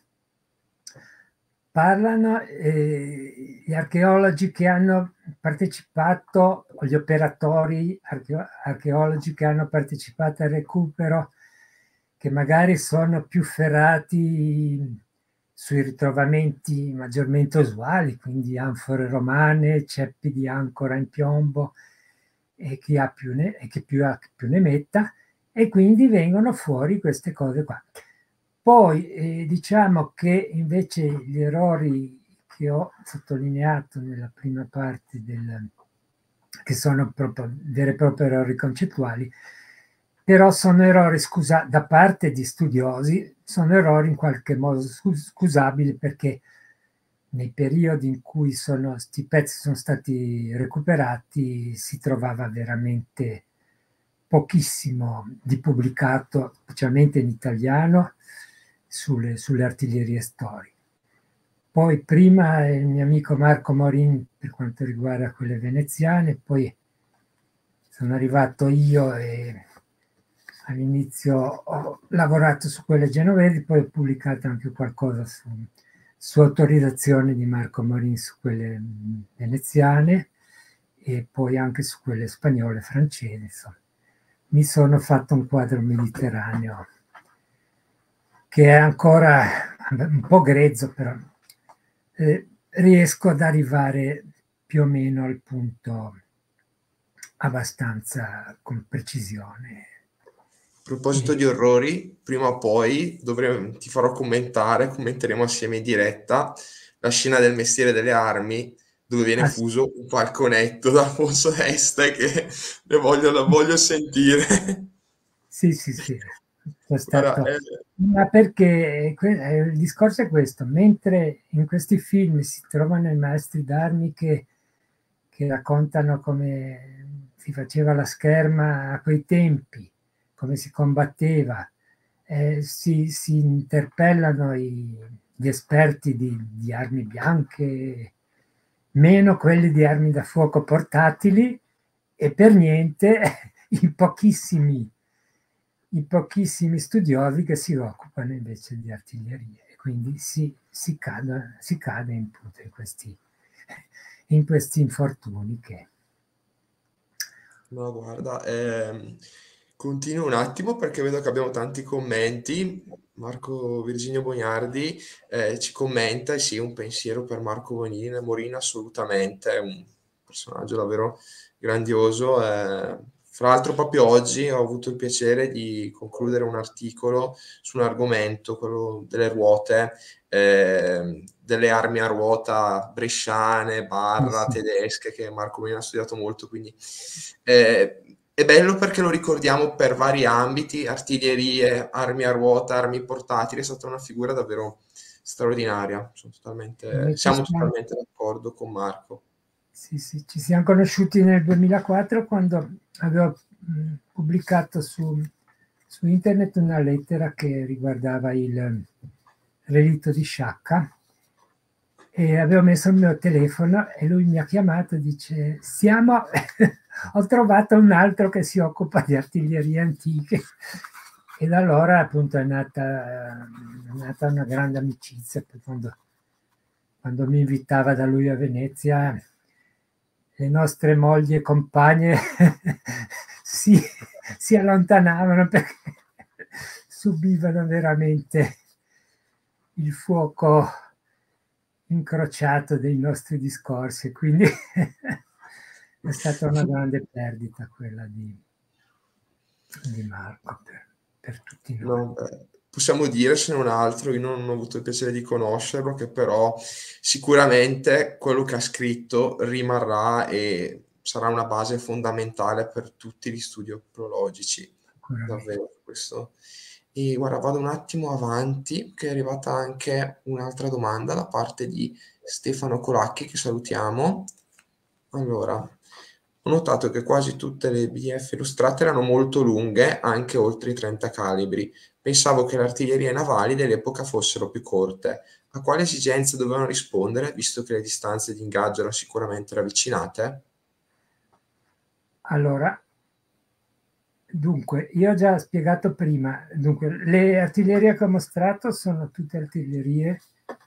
Parlano gli archeologi che hanno partecipato, o gli operatori archeologi che hanno partecipato al recupero, che magari sono più ferrati sui ritrovamenti maggiormente usuali, quindi anfore romane, ceppi di ancora in piombo, e chi ha più ne metta, e quindi vengono fuori queste cose qua. Poi diciamo che invece gli errori che ho sottolineato nella prima parte che sono proprio veri e propri errori concettuali, però sono errori, da parte di studiosi, sono errori in qualche modo scusabili, perché nei periodi in cui questi pezzi sono stati recuperati si trovava veramente pochissimo di pubblicato, specialmente in italiano, sulle artiglierie storiche. Poi prima il mio amico Marco Morin per quanto riguarda quelle veneziane, poi sono arrivato io e all'inizio ho lavorato su quelle genovesi, poi ho pubblicato anche qualcosa su autorizzazione di Marco Morin su quelle veneziane e poi anche su quelle spagnole e francesi. Insomma. Mi sono fatto un quadro mediterraneo che è ancora un po' grezzo, però riesco ad arrivare più o meno al punto abbastanza con precisione. A proposito di orrori, prima o poi ti farò commenteremo assieme in diretta la scena del Mestiere delle Armi, dove viene Ah, sì, fuso un falconetto da Alfonso Este, che la voglio sentire. sì, sì, sì, è Guarda, stato... Ma perché il discorso è questo, mentre in questi film si trovano i maestri d'armi che raccontano come si faceva la scherma a quei tempi, come si combatteva, si interpellano gli esperti di armi bianche, meno quelli di armi da fuoco portatili, e per niente i pochissimi studiosi che si occupano invece di artiglieria, e quindi si cade in questi infortuni che... no, guarda, continuo un attimo perché vedo che abbiamo tanti commenti. Marco Virginio Bognardi ci commenta, e sì, un pensiero per Marco Morini, assolutamente, è un personaggio davvero grandioso. Fra l'altro proprio oggi ho avuto il piacere di concludere un articolo su un argomento, quello delle ruote, delle armi a ruota bresciane, Sì, barra sì. tedesche, che Marco Molina ha studiato molto, quindi è bello perché lo ricordiamo per vari ambiti, artiglierie, armi a ruota, armi portatili, è stata una figura davvero straordinaria. Invece Siamo totalmente d'accordo con Marco. sì, sì, ci siamo conosciuti nel 2004 quando avevo pubblicato su internet una lettera che riguardava il relitto di Sciacca, e avevo messo il mio telefono e lui mi ha chiamato e dice: ho trovato un altro che si occupa di artiglierie antiche. E da allora appunto è nata una grande amicizia. Poi quando mi invitava da lui a Venezia, le nostre mogli e compagne si, si allontanavano perché subivano veramente il fuoco incrociato dei nostri discorsi, quindi è stata una grande perdita quella di Marco per tutti noi. No, possiamo dire, se non altro, io non ho avuto il piacere di conoscerlo, che però sicuramente quello che ha scritto rimarrà e sarà una base fondamentale per tutti gli studi oplologici, Sicuramente. davvero questo. E guarda, vado un attimo avanti, che è arrivata anche un'altra domanda da parte di Stefano Colacchi, che salutiamo. Allora, ho notato che quasi tutte le BF illustrate erano molto lunghe, anche oltre i 30 calibri. Pensavo che le artiglierie navali dell'epoca fossero più corte. A quale esigenze dovevano rispondere, visto che le distanze di ingaggio erano sicuramente ravvicinate? Allora, dunque, io ho già spiegato prima, dunque, le artiglierie che ho mostrato sono tutte artiglierie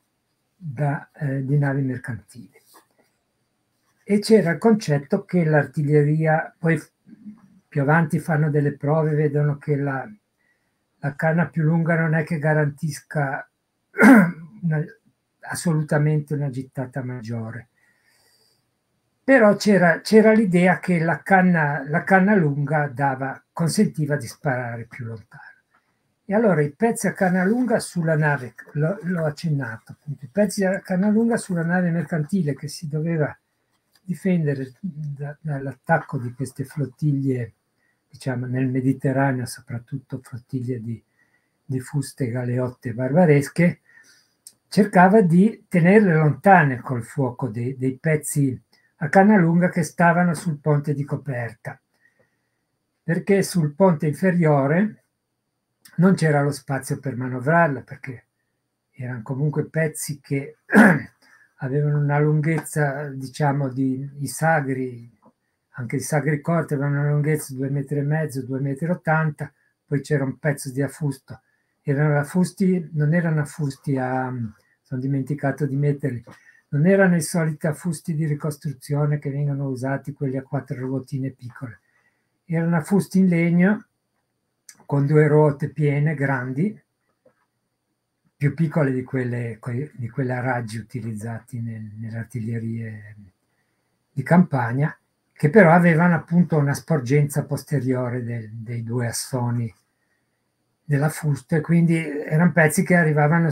di navi mercantili. E c'era il concetto che l'artiglieria, poi più avanti fanno delle prove, vedono che la canna più lunga non è che garantisca una, assolutamente una gittata maggiore. Però c'era l'idea che la canna lunga consentiva di sparare più lontano. E allora i pezzi a canna lunga sulla nave, l'ho accennato, appunto, i pezzi a canna lunga sulla nave mercantile che si doveva difendere dall'attacco di queste flottiglie, diciamo nel Mediterraneo, soprattutto flottiglie di fuste, galeotte barbaresche, cercava di tenerle lontane col fuoco dei pezzi a canna lunga che stavano sul ponte di coperta, perché sul ponte inferiore non c'era lo spazio per manovrarla, perché erano comunque pezzi che avevano una lunghezza, diciamo, i sagri, anche i sagri corti avevano una lunghezza di 2,5 m, 2,80 m, poi c'era un pezzo di affusto. Non erano affusti sono dimenticato di metterli, non erano i soliti affusti di ricostruzione che vengono usati, quelli a 4 ruotine piccole. Erano affusti in legno con 2 ruote piene, grandi, più piccole di quelle a raggi utilizzati nelle artiglierie di campagna, che però avevano appunto una sporgenza posteriore dei 2 assoni della fusta, e quindi erano pezzi che arrivavano sui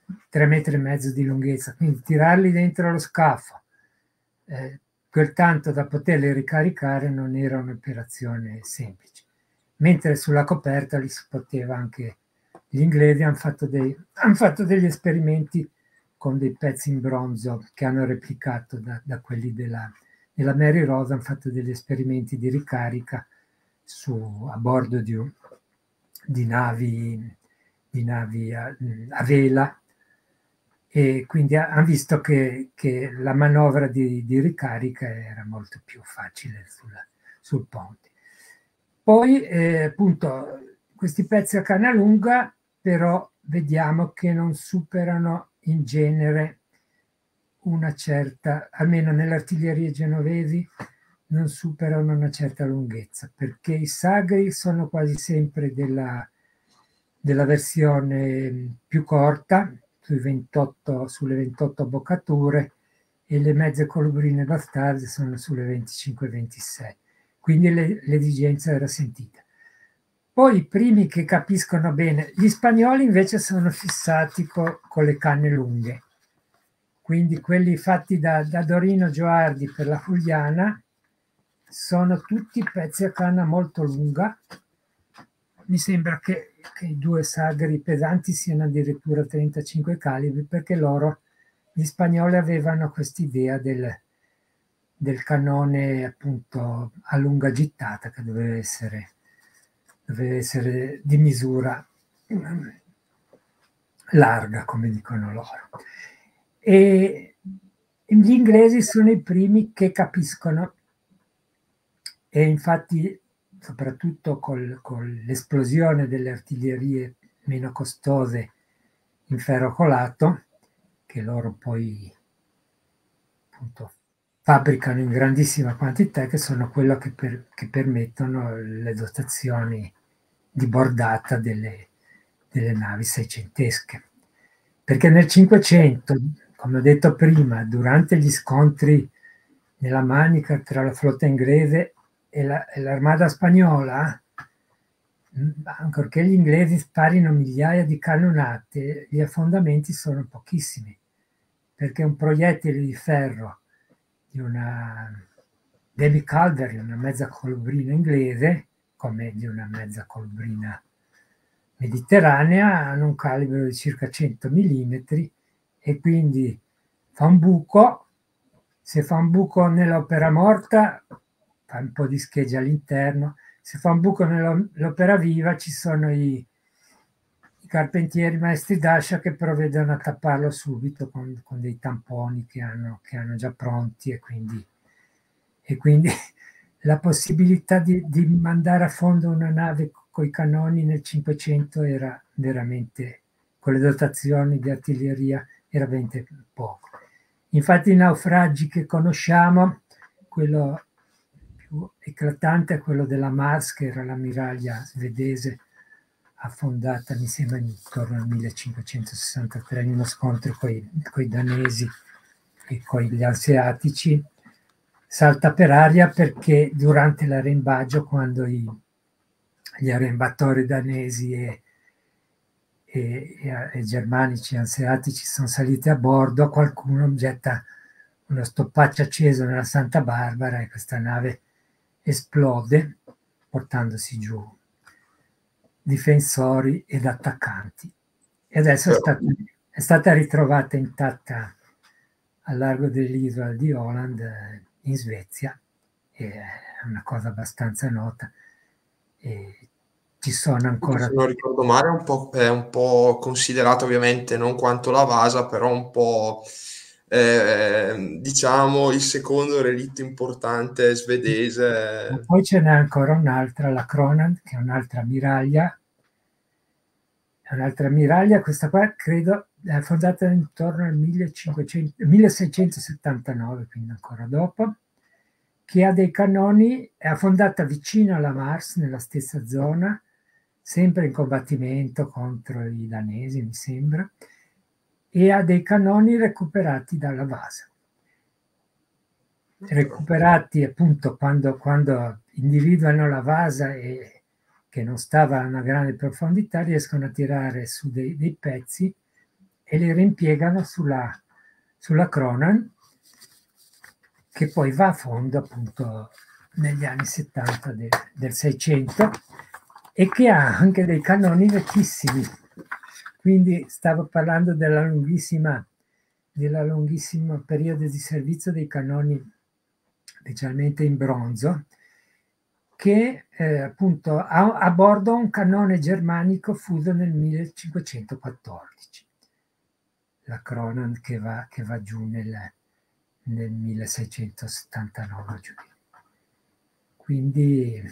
3,5 metri di lunghezza, quindi tirarli dentro lo scafo, quel tanto da poterli ricaricare non era un'operazione semplice, mentre sulla coperta li si poteva anche. Gli inglesi hanno fatto degli esperimenti con dei pezzi in bronzo che hanno replicato da quelli della Mary Rose, hanno fatto degli esperimenti di ricarica a bordo di navi a vela, e quindi hanno visto che la manovra di ricarica era molto più facile sul ponte. Poi appunto questi pezzi a canna lunga però vediamo che non superano in genere una certa, almeno nelle artiglierie genovesi, non superano una certa lunghezza, perché i sagri sono quasi sempre della versione più corta, sulle 28 boccature, e le mezze colubrine bastarde sono sulle 25-26, quindi l'esigenza era sentita. Poi i primi che capiscono bene, gli spagnoli invece sono fissati con le canne lunghe, quindi quelli fatti da Dorino Gioardi per la Fuliana sono tutti pezzi a canna molto lunga. Mi sembra che i due sagri pesanti siano addirittura 35 calibri, perché gli spagnoli avevano quest'idea del cannone appunto a lunga gittata, che doveva essere di misura larga, come dicono loro. E gli inglesi sono i primi che capiscono, e infatti soprattutto con l'esplosione delle artiglierie meno costose in ferro colato, che loro poi appunto fabbricano in grandissima quantità, che sono quello che permettono le dotazioni di bordata delle navi seicentesche. Perché nel Cinquecento, come ho detto prima, durante gli scontri nella Manica tra la flotta inglese e l'armata spagnola, ancorché gli inglesi sparino migliaia di cannonate, gli affondamenti sono pochissimi, perché un proiettile di ferro di una Debbie Calvary, una mezza colubrina inglese, come di una mezza colubrina mediterranea, hanno un calibro di circa 100 mm, e quindi fa un buco. Se fa un buco nell'opera morta, fa un po' di schegge all'interno. Se fa un buco nell'opera viva, ci sono i carpentieri maestri d'ascia che provvedono a tapparlo subito con dei tamponi che hanno già pronti, e quindi la possibilità di mandare a fondo una nave con i cannoni nel Cinquecento era veramente, con le dotazioni di artiglieria, era veramente poco. Infatti i naufragi che conosciamo, quello più eclatante è quello della Mars, che era l'ammiraglia svedese affondata, mi sembra, intorno al 1563 in uno scontro con i danesi e con gli anseatici. Salta per aria perché durante l'arrembaggio, quando gli arrembatori danesi e germanici anseatici sono saliti a bordo, qualcuno getta uno stoppaccio acceso nella Santa Barbara e questa nave esplode, portandosi giù difensori ed attaccanti. E adesso è stata ritrovata intatta al largo dell'isola di Åland, in Svezia, e è una cosa abbastanza nota. E ci sono ancora, se non ricordo male, è un po' considerata, ovviamente non quanto la Vasa, però un po' diciamo il secondo relitto importante svedese. Ma poi ce n'è ancora un'altra, la Cronan, che è un'altra ammiraglia. Questa qua credo è fondata intorno al 1679, quindi ancora dopo, che ha dei cannoni, è affondata vicino alla Mars, nella stessa zona, sempre in combattimento contro i danesi, mi sembra, e ha dei cannoni recuperati dalla Vasa. Recuperati appunto quando individuano la Vasa e che non stava a una grande profondità, riescono a tirare su dei pezzi e li reimpiegano sulla Cronan, che poi va a fondo appunto negli anni 70 del 600 e che ha anche dei cannoni vecchissimi. Quindi stavo parlando della lunghissimo periodo di servizio dei cannoni, specialmente in bronzo, che appunto ha a bordo un cannone germanico fuso nel 1514, la Cronan che va giù nel 1679 giù. Quindi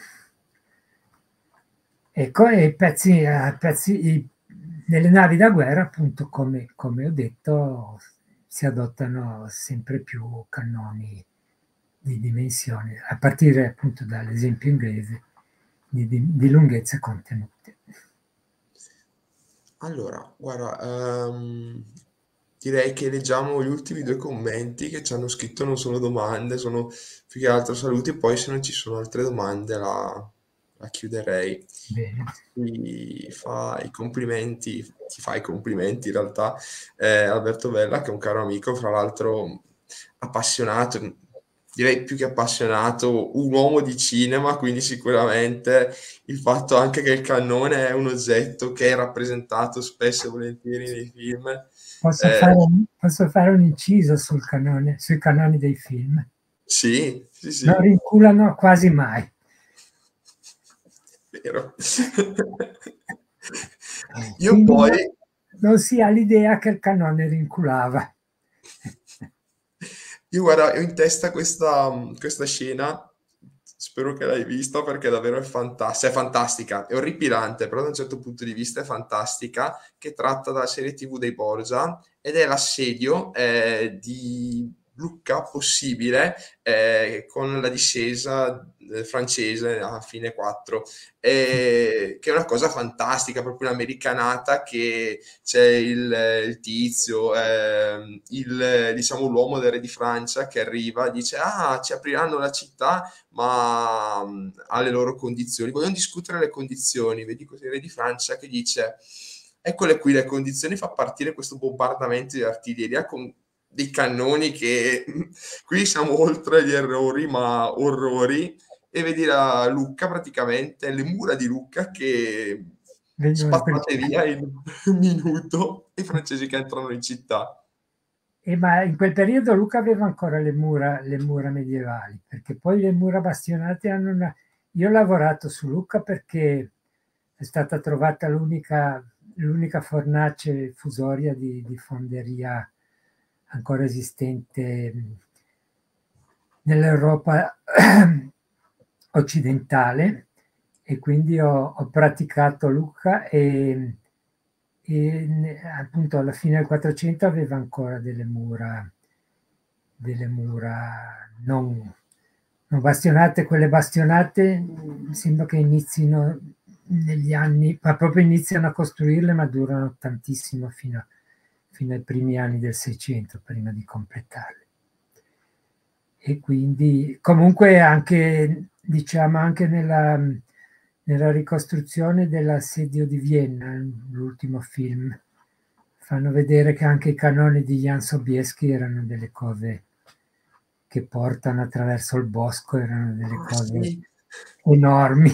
ecco, e pezzi nelle navi da guerra, appunto, come ho detto, si adottano sempre più cannoni di dimensioni, a partire appunto dall'esempio inglese di lunghezze contenute. Allora, guarda, direi che leggiamo gli ultimi due commenti che ci hanno scritto, non sono domande, sono più che altro saluti, poi se non ci sono altre domande la chiuderei. Bene. Ti fa i complimenti in realtà, Alberto Vella, che è un caro amico, fra l'altro appassionato, direi più che appassionato, un uomo di cinema, quindi sicuramente il fatto anche che il cannone è un oggetto che è rappresentato spesso e volentieri nei film. Posso fare un inciso sui canoni dei film? Sì. Non rinculano quasi mai. Vero. Io poi non si ha l'idea che il cannone rinculava. Io guarda, ho in testa questa scena, spero che l'hai vista perché davvero è fantastica, è orripilante, però da un certo punto di vista è fantastica, che tratta dalla serie TV dei Borgia ed è l'assedio di Lucca possibile con la discesa francese a fine 4, che è una cosa fantastica, proprio un'americanata, che c'è il tizio, diciamo l'uomo del re di Francia che arriva, dice ci apriranno la città ma alle loro condizioni, vogliono discutere le condizioni, vedi così il re di Francia che dice eccole qui le condizioni, fa partire questo bombardamento di artiglieria con dei cannoni che qui siamo oltre gli errori ma orrori, e vedi la Lucca praticamente, le mura di Lucca che spazzate via in un minuto, i francesi che entrano in città. Ma in quel periodo Lucca aveva ancora le mura medievali, perché poi le mura bastionate hanno una... Io ho lavorato su Lucca perché è stata trovata l'unica fornace fusoria di fonderia ancora esistente nell'Europa occidentale, e quindi ho praticato Lucca e appunto alla fine del 400 aveva ancora delle mura non bastionate. Quelle bastionate sembra che inizino negli anni, ma proprio iniziano a costruirle, ma durano tantissimo fino ai primi anni del 600 prima di completarle. E quindi comunque anche, diciamo, anche nella ricostruzione dell'assedio di Vienna, l'ultimo film, fanno vedere che anche i cannoni di Jan Sobieski erano delle cose che portano attraverso il bosco, erano delle cose sì, enormi.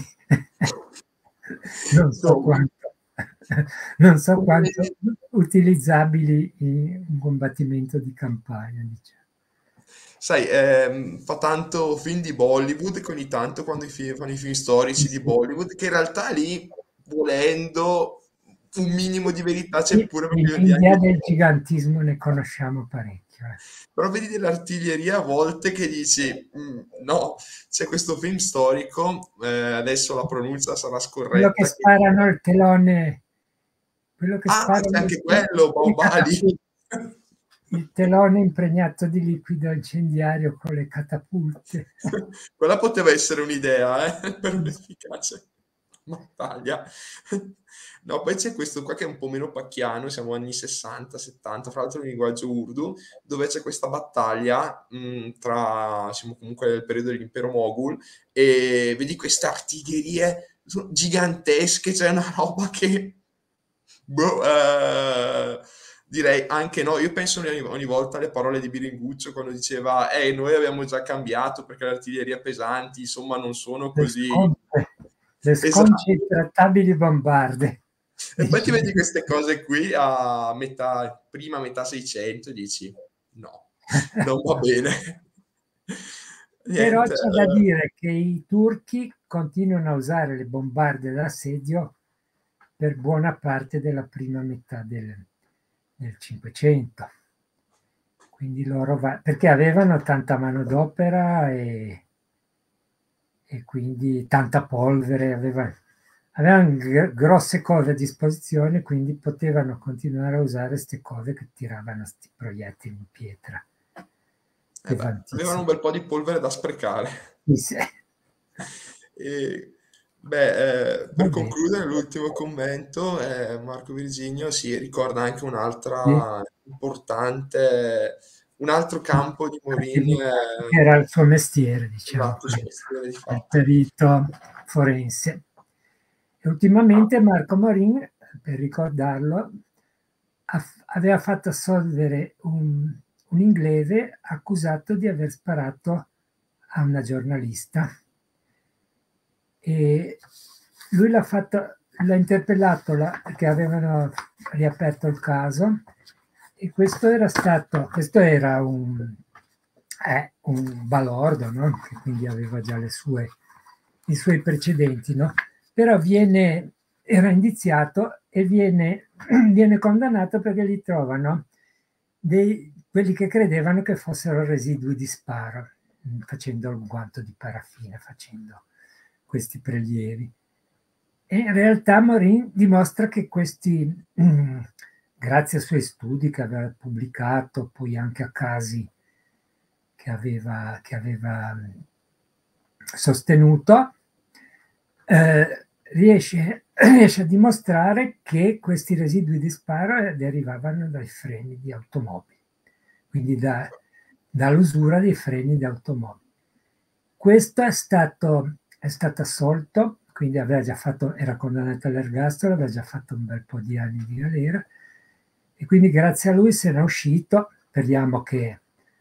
non so quanto utilizzabili in un combattimento di campagna, diciamo. Sai, fa tanto film di Bollywood che ogni tanto quando fanno i film storici di Bollywood, che in realtà lì, volendo, un minimo di verità c'è pure, perché In via del gigantismo ne conosciamo parecchio. Però vedi dell'artiglieria a volte che dici no, c'è questo film storico, adesso la pronuncia sarà scorretta. Quello che sparano il telone, quello che c'è sparano anche quello, Baobali. Il telone impregnato di liquido incendiario con le catapulte. Quella poteva essere un'idea, per un'efficace battaglia. No, poi c'è questo qua che è un po' meno pacchiano, siamo anni 60, 70, fra l'altro in linguaggio urdu, dove c'è questa battaglia tra, siamo comunque nel periodo dell'impero Moghul, e vedi queste artiglierie gigantesche, c'è una roba che... direi anche no. Io penso ogni volta alle parole di Biringuccio quando diceva noi abbiamo già cambiato perché le artiglierie pesanti, insomma, non sono Le così. sconce, le sconce Esatto. intrattabili bombarde. E poi ti Dici, vedi queste cose qui a prima metà 600 e dici no, non va bene. però Niente. c'è da dire che i turchi continuano a usare le bombarde d'assedio per buona parte della prima metà del 500. Quindi perché avevano tanta manodopera e quindi tanta polvere, avevano grosse cose a disposizione, quindi potevano continuare a usare queste cose che tiravano questi proiettili in pietra Avevano un pesantissimi. bel po' di polvere da sprecare. Sì, sì. E, Va per bene. concludere, l'ultimo commento, Marco Virginio si ricorda anche Sì. un'altra importante, un altro campo di Morin, Attività che era il suo mestiere, diciamo esatto, così, sul mestiere di il fatto. perito forense. E ultimamente Marco Morin, per ricordarlo, aveva fatto assolvere un inglese accusato di aver sparato a una giornalista e lui l'ha interpellato perché avevano riaperto il caso e questo era un balordo, no? Che quindi aveva già i suoi precedenti, no? Però era indiziato e viene condannato perché gli trovano quelli che credevano che fossero residui di sparo, facendo il guanto di paraffina, facendo questi prelievi. E in realtà Morin dimostra che grazie ai suoi studi che aveva pubblicato, poi anche a casi che aveva sostenuto, riesce a dimostrare che questi residui di sparo derivavano dai freni di automobili, quindi dall'usura dei freni di automobili. Questo è stato assolto, quindi era condannato all'ergastolo, aveva già fatto un bel po' di anni di galera e quindi grazie a lui se n'è uscito. Speriamo che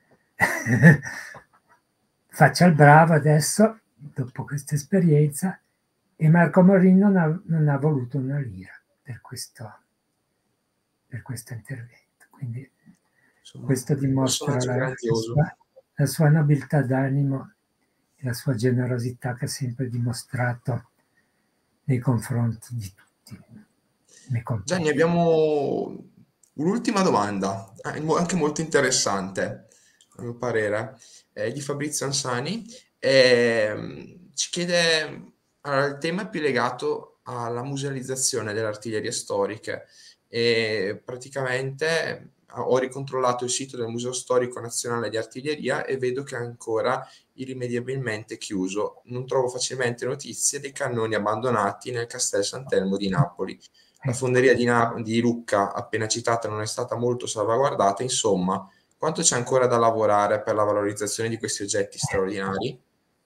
faccia il bravo adesso, dopo questa esperienza, e Marco Morin non ha voluto una lira per questo intervento. Quindi Insomma, questo un dimostra personaggio la grandioso. sua, la sua nobiltà d'animo e la sua generosità che ha sempre dimostrato nei confronti di tutti, nei Gianni, compagni. abbiamo un'ultima domanda, anche molto interessante, a mio parere, di Fabrizio Ansani. Ci chiede, allora, il tema è più legato alla musealizzazione delle artiglierie storiche e praticamente ho ricontrollato il sito del Museo Storico Nazionale di Artiglieria e vedo che è ancora irrimediabilmente chiuso. Non trovo facilmente notizie dei cannoni abbandonati nel Castel Sant'Elmo di Napoli. La Ecco. fonderia di Lucca, appena citata, non è stata molto salvaguardata. Insomma, quanto c'è ancora da lavorare per la valorizzazione di questi oggetti straordinari?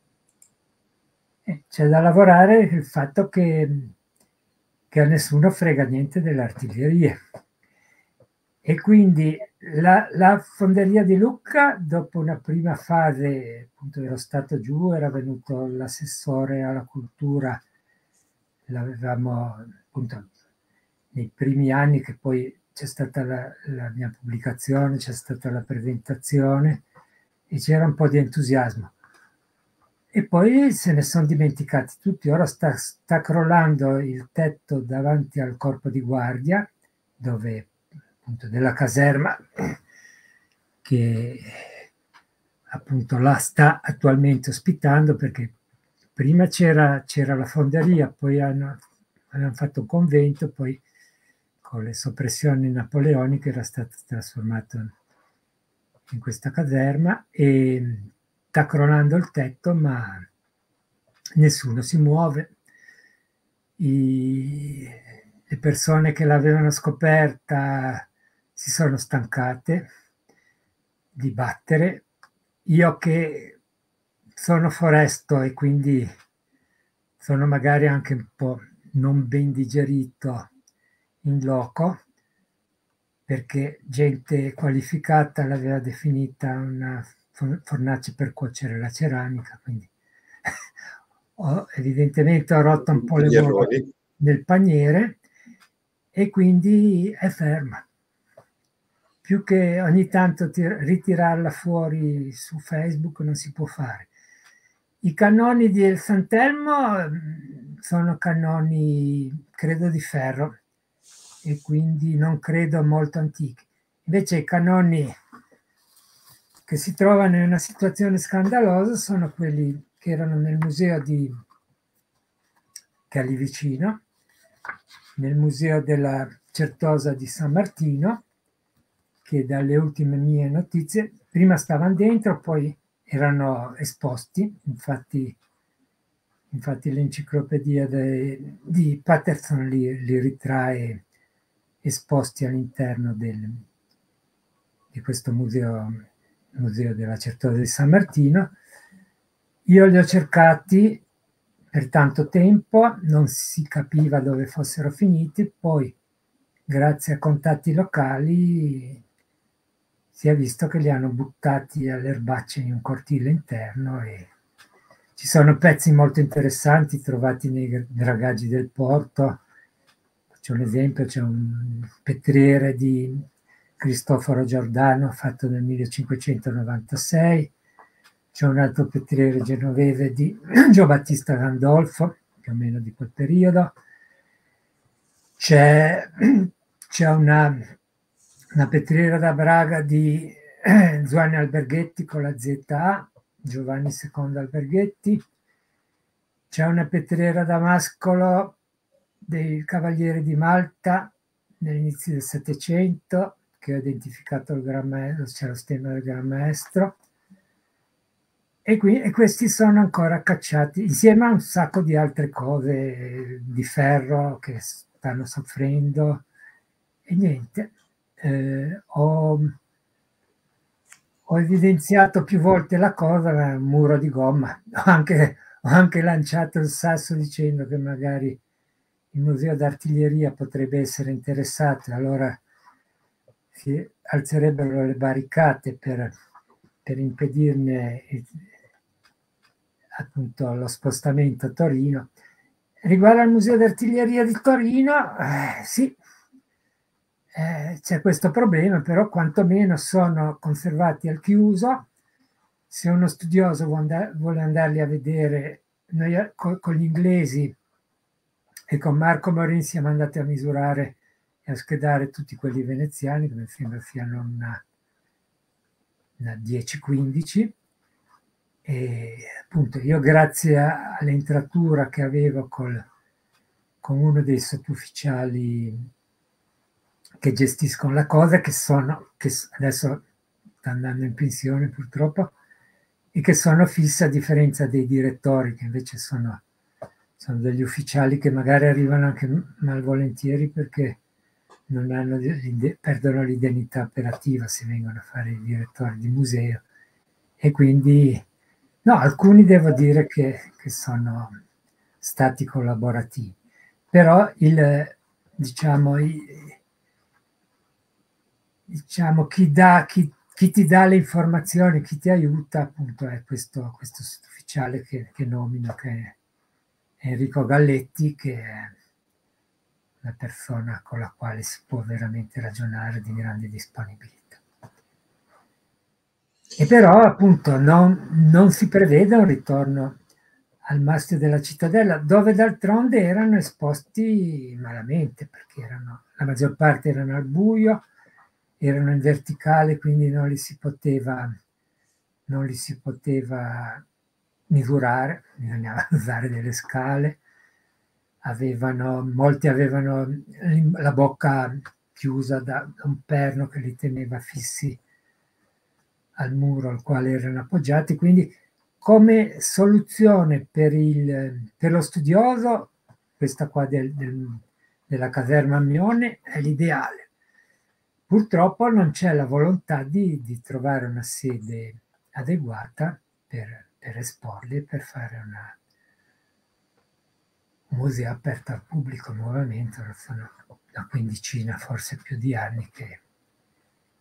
C'è da lavorare il fatto che a nessuno frega niente delle artiglierie. E quindi la fonderia di Lucca, dopo una prima fase, appunto, ero stato giù, era venuto l'assessore alla cultura, l'avevamo appunto nei primi anni che poi c'è stata la mia pubblicazione, c'è stata la presentazione e c'era un po' di entusiasmo. E poi se ne sono dimenticati tutti. Ora sta crollando il tetto davanti al corpo di guardia, dove appunto della caserma che appunto la sta attualmente ospitando, perché prima c'era la fonderia, poi avevano fatto un convento, poi con le soppressioni napoleoniche era stato trasformato in questa caserma e sta crollando il tetto, ma nessuno si muove. Le persone che l'avevano scoperta si sono stancate di battere. Io che sono foresto e quindi sono magari anche un po' non ben digerito in loco, perché gente qualificata l'aveva definita una fornace per cuocere la ceramica, quindi evidentemente ho rotto un po' le Gli uova errori. nel paniere e quindi è ferma. Più che ogni tanto ritirarla fuori su Facebook non si può fare. I cannoni del Sant'Elmo sono cannoni, credo, di ferro e quindi non credo molto antichi. Invece i cannoni che si trovano in una situazione scandalosa sono quelli che erano nel museo che è lì vicino, nel museo della Certosa di San Martino, che dalle ultime mie notizie prima stavano dentro, poi erano esposti, infatti l'enciclopedia di Patterson li ritrae esposti all'interno di questo museo della Certosa di San Martino. Io li ho cercati per tanto tempo, non si capiva dove fossero finiti, poi grazie a contatti locali si è visto che li hanno buttati alle erbacce in un cortile interno e ci sono pezzi molto interessanti trovati nei dragaggi del porto. Faccio un esempio, c'è un petriere di Cristoforo Giordano fatto nel 1596, c'è un altro petriere genovese di Giobattista Gandolfo, più o meno di quel periodo, c'è una petriera da Braga di Giovanni Alberghetti con la ZA, Giovanni II Alberghetti, c'è una petriera da Mascolo dei Cavalieri di Malta nell'inizio del Settecento, che ha identificato il Gran Maestro, c'è lo stemma del Gran Maestro, e questi sono ancora cacciati insieme a un sacco di altre cose di ferro che stanno soffrendo e niente. Ho evidenziato più volte la cosa, ma è un muro di gomma. Ho anche lanciato il sasso dicendo che magari il museo d'artiglieria potrebbe essere interessato, allora si alzerebbero le barricate per impedirne appunto lo spostamento a Torino. Riguardo al museo d'artiglieria di Torino, sì, c'è questo problema, però quantomeno sono conservati al chiuso. Se uno studioso vuole andarli a vedere, noi con gli inglesi e con Marco Morin siamo andati a misurare e a schedare tutti quelli veneziani, che mi sembra siano una 10-15. E appunto io grazie all'entratura che avevo con uno dei sottufficiali che gestiscono la cosa, che adesso sta andando in pensione purtroppo, e che sono fissi a differenza dei direttori, che invece sono degli ufficiali che magari arrivano anche malvolentieri perché perdono l'indennità operativa se vengono a fare i direttori di museo. E quindi, no, alcuni devo dire che sono stati collaborativi, però diciamo, chi ti dà le informazioni, chi ti aiuta, appunto, è questo ufficiale che nomino, che è Enrico Galletti, che è una persona con la quale si può veramente ragionare, di grande disponibilità. E però appunto non si prevede un ritorno al mastio della cittadella, dove d'altronde erano esposti malamente, perché la maggior parte erano al buio, erano in verticale, quindi non li si poteva misurare, bisognava usare delle scale. Molti avevano la bocca chiusa da un perno che li teneva fissi al muro al quale erano appoggiati, quindi come soluzione per lo studioso, questa qua della caserma Mione è l'ideale. Purtroppo non c'è la volontà di trovare una sede adeguata per esporli e per fare un museo aperto al pubblico nuovamente. Sono una quindicina, forse più di anni, che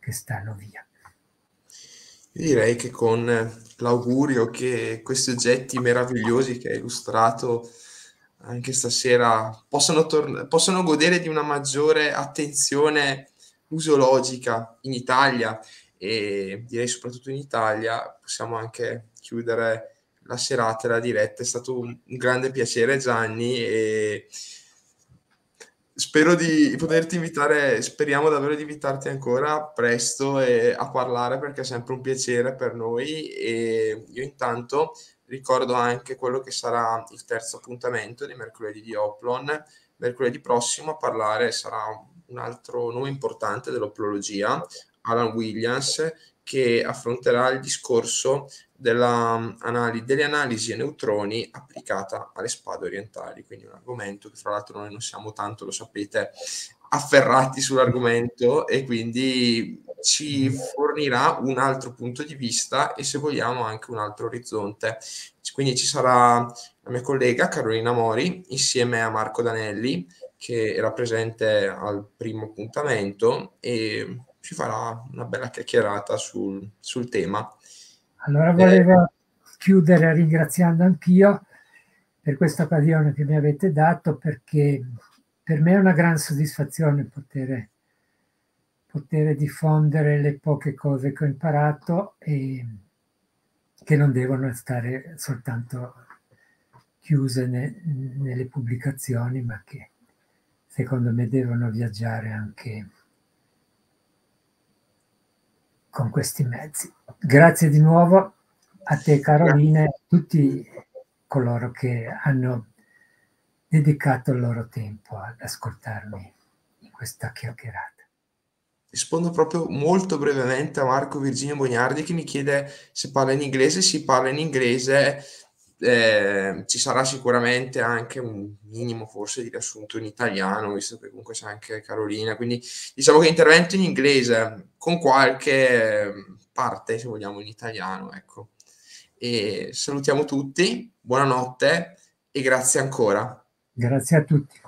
che stanno via. Io direi che con l'augurio che questi oggetti meravigliosi che hai illustrato anche stasera possano godere di una maggiore attenzione museologica in Italia, e direi soprattutto in Italia, possiamo anche chiudere la serata e la diretta. È stato un grande piacere, Gianni, e spero di poterti invitare, speriamo davvero di invitarti ancora presto a parlare, perché è sempre un piacere per noi. E io intanto ricordo anche quello che sarà il terzo appuntamento di mercoledì di Oplon. Mercoledì prossimo a parlare sarà un altro nome importante dell'oplologia, Alan Williams, che affronterà il discorso delle analisi a neutroni applicata alle spade orientali, quindi un argomento che fra l'altro noi non siamo tanto, lo sapete, afferrati sull'argomento, e quindi ci fornirà un altro punto di vista e, se vogliamo, anche un altro orizzonte. Quindi ci sarà la mia collega Carolina Mori insieme a Marco Danelli, che era presente al primo appuntamento, e ci farà una bella chiacchierata sul tema. Allora volevo chiudere ringraziando anch'io per questa occasione che mi avete dato, perché per me è una gran soddisfazione poter diffondere le poche cose che ho imparato e che non devono stare soltanto chiuse nelle pubblicazioni, ma che secondo me devono viaggiare anche con questi mezzi. Grazie di nuovo a te, Carolina, e a tutti coloro che hanno dedicato il loro tempo ad ascoltarmi in questa chiacchierata. Rispondo proprio molto brevemente a Marco Virginio Bognardi, che mi chiede se parla in inglese. Si parla in inglese, ci sarà sicuramente anche un minimo forse di riassunto in italiano, visto che comunque c'è anche Carolina, quindi diciamo che intervento in inglese con qualche parte, se vogliamo, in italiano, ecco. E salutiamo tutti, buonanotte e grazie ancora. Grazie a tutti.